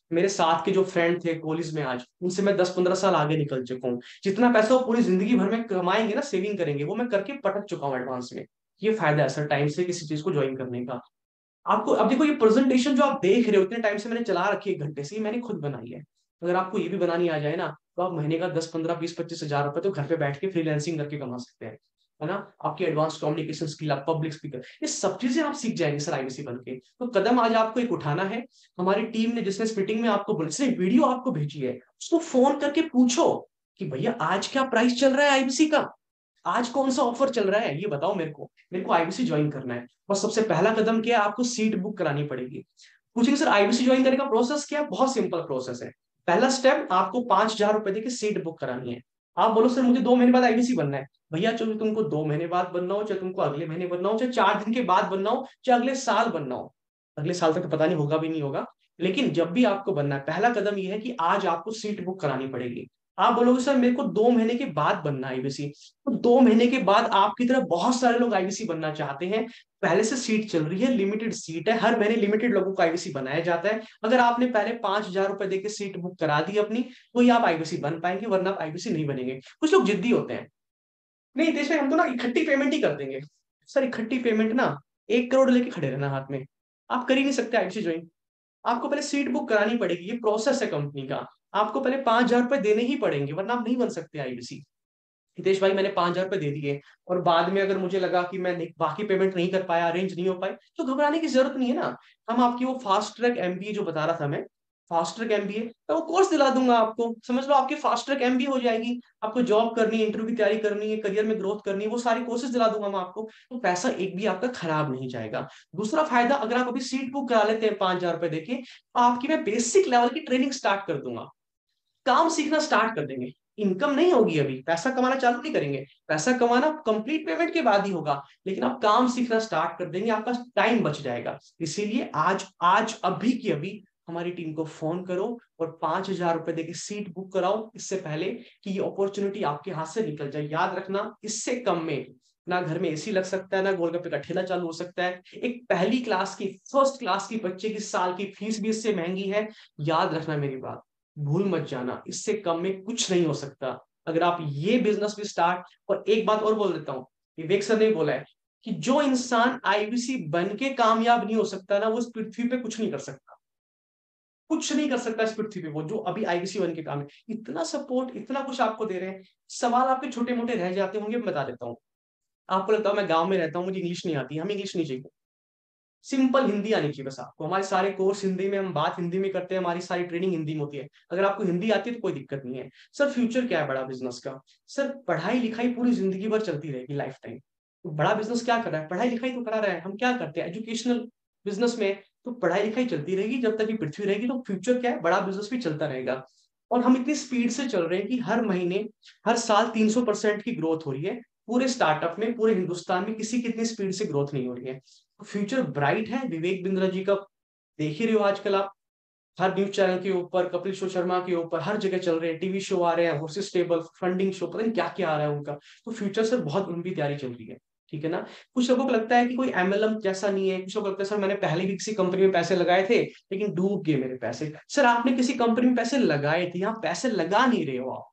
मेरे साथ के जो फ्रेंड थे कॉलेज में आज, उनसे मैं 10-15 साल आगे निकल चुका हूँ। जितना पैसा वो पूरी जिंदगी भर में कमाएंगे ना, सेविंग करेंगे, वो मैं करके पटक चुका हूँ एडवांस में। ये फायदा है सर टाइम से किसी चीज को ज्वाइन करने का। आपको अब देखो, ये प्रेजेंटेशन जो आप देख रहे हो इतने टाइम से मैंने चला रखी है, 1 घंटे से, ये मैंने खुद बनाई है। अगर आपको ये भी बनानी आ जाए ना, तो आप महीने का 10-15-20-25 हज़ार रुपए तो घर पे बैठ के फ्रीलैंसिंग करके कमा सकते हैं, है ना। आपकी एडवांस कम्युनिकेशन स्किल, आप पब्लिक स्पीकर, ये सब चीजें आप सीख जाएंगे सर आईबीसी बन के। तो कदम आज आपको एक उठाना है। हमारी टीम ने जिसने इस मीटिंग में आपको जिसने वीडियो आपको भेजी है, उसको फोन करके पूछो कि भैया आज क्या प्राइस चल रहा है आईबीसी का, आज कौन सा ऑफर चल रहा है, ये बताओ मेरे को आईबीसी ज्वाइन करना है। और सबसे पहला कदम क्या है, आपको सीट बुक करानी पड़ेगी। पूछेंगे सर आईबीसी ज्वाइन करने का प्रोसेस क्या है, बहुत सिंपल प्रोसेस है। पहला स्टेप, आपको 5,000 रुपए देके सीट बुक करानी है। आप बोलो सर मुझे 2 महीने बाद आईबीसी बनना है, भैया चाहे तुमको 2 महीने बाद बनना हो, चाहे तुमको अगले महीने बनना हो, चाहे 4 दिन के बाद बनना हो, चाहे अगले साल बनना हो। अगले साल तक तो पता नहीं होगा भी नहीं होगा, लेकिन जब भी आपको बनना है, पहला कदम यह है कि आज आपको सीट बुक करानी पड़ेगी। आप बोलोगे सर मेरे को 2 महीने के बाद बनना है आईबीसी, तो 2 महीने के बाद आपकी तरह बहुत सारे लोग आईबीसी बनना चाहते हैं। पहले से सीट चल रही है, लिमिटेड सीट है, हर महीने लिमिटेड लोगों को आईबीसी बनाया जाता है। अगर आपने पहले 5,000 रुपए देकर सीट बुक करा दी अपनी, तो ही आप आईबीसी बन पाएंगे, वरना आप आईबीसी नहीं बनेंगे। कुछ लोग जिद्दी होते हैं, नहीं देश में हम तो ना इकट्ठी पेमेंट ही कर देंगे। सर इकट्ठी पेमेंट ना, 1 करोड़ लेके खड़े रहना हाथ में, आप कर ही नहीं सकते आईबीसी ज्वाइन। आपको पहले सीट बुक करानी पड़ेगी, ये प्रोसेस है कंपनी का। आपको पहले 5,000 रुपए देने ही पड़ेंगे, वरना आप नहीं बन सकते आईबीसी। हितेश भाई मैंने 5,000 रुपए दे दिए, और बाद में अगर मुझे लगा कि मैं बाकी पेमेंट नहीं कर पाया, अरेंज नहीं हो पाई, तो घबराने की जरूरत नहीं है ना। हम आपकी वो फास्ट ट्रैक एमबीए जो बता रहा था मैं, फास्ट ट्रैक एमबीए, मैं वो कोर्स दिला दूंगा आपको, समझ लो आपकी फास्ट ट्रैक एमबीए हो जाएगी। आपको जॉब करनी है, इंटरव्यू की तैयारी करनी है, करियर में ग्रोथ करनी है, वो सारी कोर्सेज दिला दूंगा मैं आपको। तो पैसा एक भी आपका खराब नहीं जाएगा। दूसरा फायदा, अगर आप अभी सीट बुक करा लेते हैं 5,000 रुपए देके, तो आपकी मैं बेसिक लेवल की ट्रेनिंग स्टार्ट कर दूंगा, काम सीखना स्टार्ट कर देंगे। इनकम नहीं होगी, अभी पैसा कमाना चालू नहीं करेंगे, पैसा कमाना कंप्लीट पेमेंट के बाद ही होगा, लेकिन आप काम सीखना स्टार्ट कर देंगे, आपका टाइम बच जाएगा। इसीलिए आज आज अभी की अभी हमारी टीम को फोन करो और 5,000 रुपए देके सीट बुक कराओ, इससे पहले कि ये अपॉर्चुनिटी आपके हाथ से निकल जाए। याद रखना, इससे कम में ना घर में एसी लग सकता है, ना गोलगप्पे का ठेला चालू हो सकता है। एक पहली क्लास की, फर्स्ट क्लास की बच्चे की साल की फीस भी इससे महंगी है। याद रखना मेरी बात, भूल मत जाना, इससे कम में कुछ नहीं हो सकता। अगर आप ये बिजनेस भी स्टार्ट, और एक बात और बोल देता हूँ, विवेक सर ने बोला है कि जो इंसान आईबीसी बन के कामयाब नहीं हो सकता ना, वो इस पृथ्वी पे कुछ नहीं कर सकता, कुछ नहीं कर सकता इस पृथ्वी पे वो जो अभी आईबीसी बन के काम है। इतना सपोर्ट, इतना कुछ आपको दे रहे हैं। सवाल आपके छोटे मोटे रह जाते होंगे, मैं बता देता हूँ। आपको लगता है मैं गांव में रहता हूँ, मुझे इंग्लिश नहीं आती, हम इंग्लिश नहीं चाहिए, सिंपल हिंदी आनी चाहिए बस आपको। हमारे सारे कोर्स हिंदी में, हम बात हिंदी में करते हैं, हमारी सारी ट्रेनिंग हिंदी में होती है। अगर आपको हिंदी आती है तो कोई दिक्कत नहीं है। सर फ्यूचर क्या है बड़ा बिजनेस का, सर पढ़ाई लिखाई पूरी जिंदगी भर चलती रहेगी, लाइफ टाइम। तो बड़ा बिजनेस क्या कर रहा है, पढ़ाई लिखाई तो करा रहा है। हम क्या करते हैं एजुकेशनल बिजनेस में, तो पढ़ाई लिखाई चलती रहेगी जब तक ये पृथ्वी रहेगी। तो फ्यूचर क्या है, बड़ा बिजनेस भी चलता रहेगा। और हम इतनी स्पीड से चल रहे हैं कि हर महीने, हर साल 300% की ग्रोथ हो रही है। पूरे स्टार्टअप में, पूरे हिंदुस्तान में किसी की इतनी स्पीड से ग्रोथ नहीं हो रही है। फ्यूचर ब्राइट है विवेक बिंद्रा जी का। देख ही रहे हो आजकल आप, हर न्यूज चैनल के ऊपर, कपिल शो शर्मा के ऊपर, हर जगह चल रहे हैं, टीवी शो आ रहे हैं, वर्सेस टेबल, फंडिंग शो, पता नहीं क्या क्या आ रहा है उनका। तो फ्यूचर सर बहुत लंबी तैयारी चल रही है, ठीक है ना। कुछ लोगों को लगता है कि कोई एमएलएम जैसा नहीं है, कुछ लोगों को लगता है सर मैंने पहले भी किसी कंपनी में पैसे लगाए थे लेकिन डूब गए मेरे पैसे। सर आपने किसी कंपनी में पैसे लगाए थे, यहाँ पैसे लगा नहीं रहे हो आप,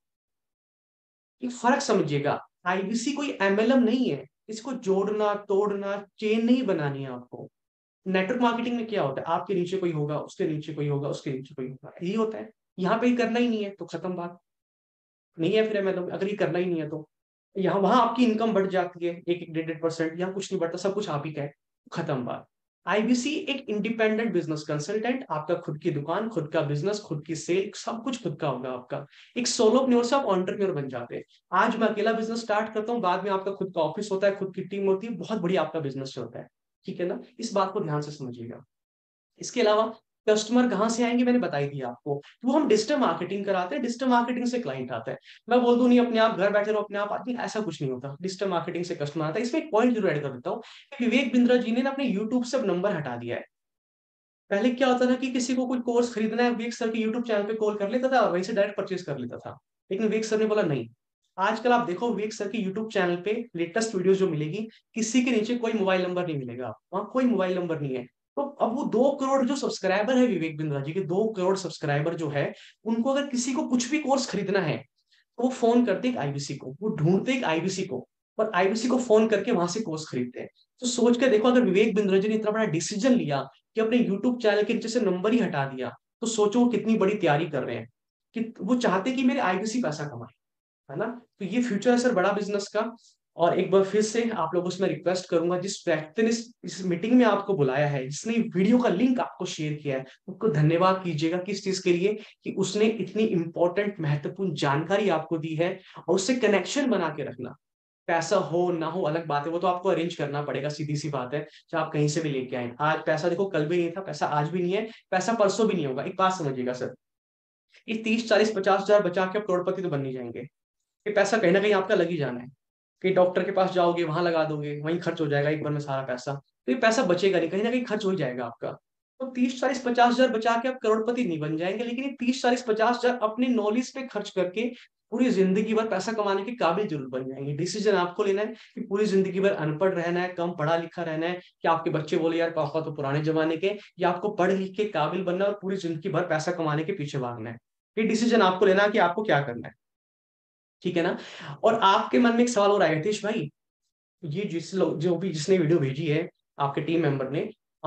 एक फर्क समझिएगा। आईबीसी कोई एमएलएम नहीं है, इसको जोड़ना तोड़ना, चेन नहीं बनानी है आपको। नेटवर्क मार्केटिंग में क्या होता है, आपके नीचे कोई होगा, उसके नीचे कोई होगा, उसके नीचे कोई होगा, यही होता है। यहाँ पे ही करना ही नहीं है तो खत्म बात, नहीं है फिर मतलब अगर ये करना ही नहीं है तो यहाँ वहां आपकी इनकम बढ़ जाती है 1-1.5%, यहाँ कुछ नहीं बढ़ता, सब कुछ आप ही का है, खत्म बात। आईबीसी एक इंडिपेंडेंट बिजनेस कंसल्टेंट, आपका खुद की दुकान, खुद का बिजनेस, खुद की सेल, सब कुछ खुद का होगा आपका। एक सोलोप्reneur से आप एंटरप्रेन्योर बन जाते हैं। आज मैं अकेला बिजनेस स्टार्ट करता हूँ, बाद में आपका खुद का ऑफिस होता है, खुद की टीम होती है, बहुत बढ़िया आपका बिजनेस चलता है, ठीक है ना। इस बात को ध्यान से समझिएगा। इसके अलावा कस्टमर कहाँ से आएंगे मैंने बताई दिया आपको, तो वो हम डिजिटल मार्केटिंग कराते हैं, डिजिटल मार्केटिंग से क्लाइंट आता है। मैं बोल दूं नहीं अपने आप घर बैठे रहो अपने आप आदमी, ऐसा कुछ नहीं होता, डिजिटल मार्केटिंग से कस्टमर आता है। इसमें एक पॉइंट जरूर ऐड कर देता हूँ, विवेक बिंद्रा जी ने ना अपने यूट्यूब से अब नंबर हटा दिया है। पहले क्या होता था कि किसी को कोई कोर्स खरीदना है, विवेक सर के यूट्यूब चैनल पे कॉल कर लेता था और वहीं से डायरेक्ट परचेज कर लेता था। लेकिन विवेक सर ने बोला नहीं, आजकल आप देखो विवेक सर के यूट्यूब चैनल पे लेटेस्ट वीडियो जो मिलेगी, किसी के नीचे कोई मोबाइल नंबर नहीं मिलेगा, वहां कोई मोबाइल नंबर नहीं है। तो अब वो 2 करोड़ जो सब्सक्राइबर है विवेक बिंद्रा जी के, 2 करोड़ सब्सक्राइबर जो है, उनको अगर किसी को कुछ भी कोर्स खरीदना है तो वो फोन करते एक आईबीसी को, वो ढूंढते एक आईबीसी को, और आईबीसी को फोन करके वहां से कोर्स खरीदते हैं। तो सोच के देखो, अगर विवेक बिंद्रा जी ने इतना बड़ा डिसीजन लिया कि अपने यूट्यूब चैनल के नीचे से नंबर ही हटा दिया, तो सोचो वो कितनी बड़ी तैयारी कर रहे हैं, कि वो चाहते कि मेरे आईबीसी पैसा कमाए, है ना। तो ये फ्यूचर है सर बड़ा बिजनेस का। और एक बार फिर से आप लोगों से मैं रिक्वेस्ट करूंगा, जिस व्यक्ति ने इस मीटिंग में आपको बुलाया है, जिसने वीडियो का लिंक आपको शेयर किया है, उसको धन्यवाद कीजिएगा। किस चीज के लिए? कि उसने इतनी इंपॉर्टेंट महत्वपूर्ण जानकारी आपको दी है, और उससे कनेक्शन बना के रखना। पैसा हो ना हो अलग बात है, वो तो आपको अरेंज करना पड़ेगा, सीधी सी बात है, चाहे आप कहीं से भी लेके आए। आज पैसा देखो, कल भी नहीं था, पैसा आज भी नहीं है, पैसा परसों भी नहीं होगा। एक बात समझिएगा सर, ये 30 40 50 हजार बचा के आप करोड़पति तो बन नहीं जाएंगे। ये पैसा कहीं ना कहीं आपका लग ही जाना है। कहीं डॉक्टर के पास जाओगे, वहां लगा दोगे, वहीं खर्च हो जाएगा एक बार में सारा पैसा, तो ये पैसा बचेगा नहीं, कहीं ना कहीं खर्च हो ही जाएगा आपका। तो 30 40 50 हजार बचा के आप करोड़पति नहीं बन जाएंगे, लेकिन ये 30 40 50 हजार अपने नॉलेज पे खर्च करके पूरी जिंदगी भर पैसा कमाने के काबिल जरूर बन जाएंगे। डिसीजन आपको लेना है कि पूरी जिंदगी भर अनपढ़ रहना है, कम पढ़ा लिखा रहना है, कि आपके बच्चे बोले यार पापा तो पुराने जमाने के, या आपको पढ़ लिख के काबिल बनना है और पूरी जिंदगी भर पैसा कमाने के पीछे भागना है। ये डिसीजन आपको लेना है कि आपको क्या करना है, ठीक है ना। और आपके मन में एक सवाल हो रहा है, हितेश भाई, ये जिस लोग जो भी जिसने वीडियो भेजी है आपके टीम मेंबर ने,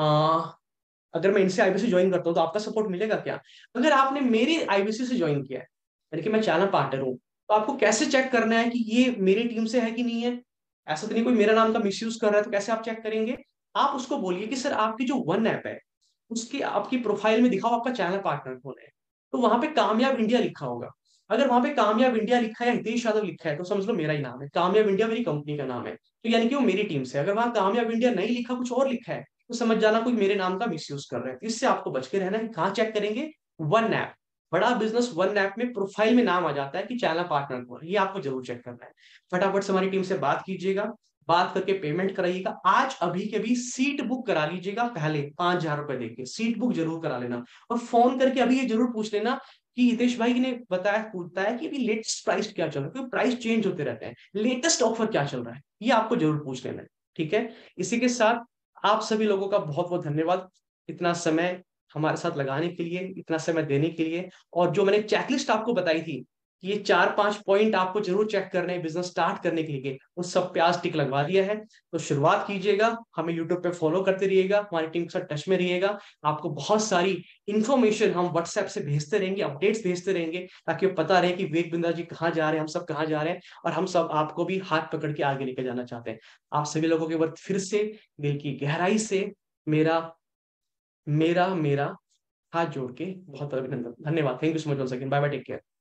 अगर मैं इनसे आईबीसी ज्वाइन करता हूँ तो आपका सपोर्ट मिलेगा क्या? अगर आपने मेरे आईबीसी से ज्वाइन किया है, यानी कि मैं चैनल पार्टनर हूँ, तो आपको कैसे चेक करना है कि ये मेरी टीम से है कि नहीं है? ऐसा तो नहीं कोई मेरा नाम का मिसयूज कर रहा है, तो कैसे आप चेक करेंगे? आप उसको बोलिए कि सर आपकी जो वन ऐप है, उसकी आपकी प्रोफाइल में दिखाओ आपका चैनल पार्टनर कौन है। तो वहां पे कामयाब इंडिया लिखा होगा। अगर वहां पे कामयाब इंडिया लिखा है या हितेश यादव लिखा है, तो समझ लो मेरा ही नाम है, कामयाब इंडिया मेरी कंपनी का नाम है, तो यानी कि वो मेरी टीम से है। अगर वहां कामयाब इंडिया नहीं लिखा, कुछ और लिखा है, तो समझ जाना कोई मेरे नाम का मिसयूज कर रहा है। तो इससे आपको बच के रहना है। कहाँ चेक करेंगे? One app. बड़ा बिजनेस वन ऐप में प्रोफाइल में नाम आ जाता है कि चैनल पार्टनर कौन है, ये आपको जरूर चेक करना है। फटाफट से हमारी टीम से बात कीजिएगा, बात करके पेमेंट कराइएगा। आज अभी के अभी सीट बुक करा लीजिएगा, पहले 5,000 रुपए देके सीट बुक जरूर करा लेना। और फोन करके अभी ये जरूर पूछ लेना कि हितेश भाई ने बताया पूछता है कि अभी लेटेस्ट प्राइस क्या चल रहा है, क्योंकि प्राइस चेंज होते रहते हैं, लेटेस्ट ऑफर क्या चल रहा है, ये आपको जरूर पूछ लेना है, ठीक है। इसी के साथ आप सभी लोगों का बहुत बहुत धन्यवाद, इतना समय हमारे साथ लगाने के लिए, इतना समय देने के लिए। और जो मैंने चेकलिस्ट आपको बताई थी कि ये 4 5 पॉइंट आपको जरूर चेक करने हैं बिजनेस स्टार्ट करने के लिए, उस सब पे आज टिक लगवा दिया है। तो शुरुआत कीजिएगा, हमें यूट्यूब पे फॉलो करते रहिएगा, हमारी टीम के साथ टच में रहिएगा। आपको बहुत सारी इंफॉर्मेशन हम व्हाट्सएप से भेजते रहेंगे, अपडेट्स भेजते रहेंगे, ताकि पता रहे कि विवेक बिंद्रा जी कहाँ जा रहे हैं, हम सब कहाँ जा रहे हैं, और हम सब आपको भी हाथ पकड़ के आगे लेके जाना चाहते हैं। आप सभी लोगों के बाद फिर से दिल की गहराई से मेरा मेरा मेरा हाथ जोड़ के बहुत बहुत अभिनंदन, धन्यवाद। Thank you so much, one second, bye bye, take care.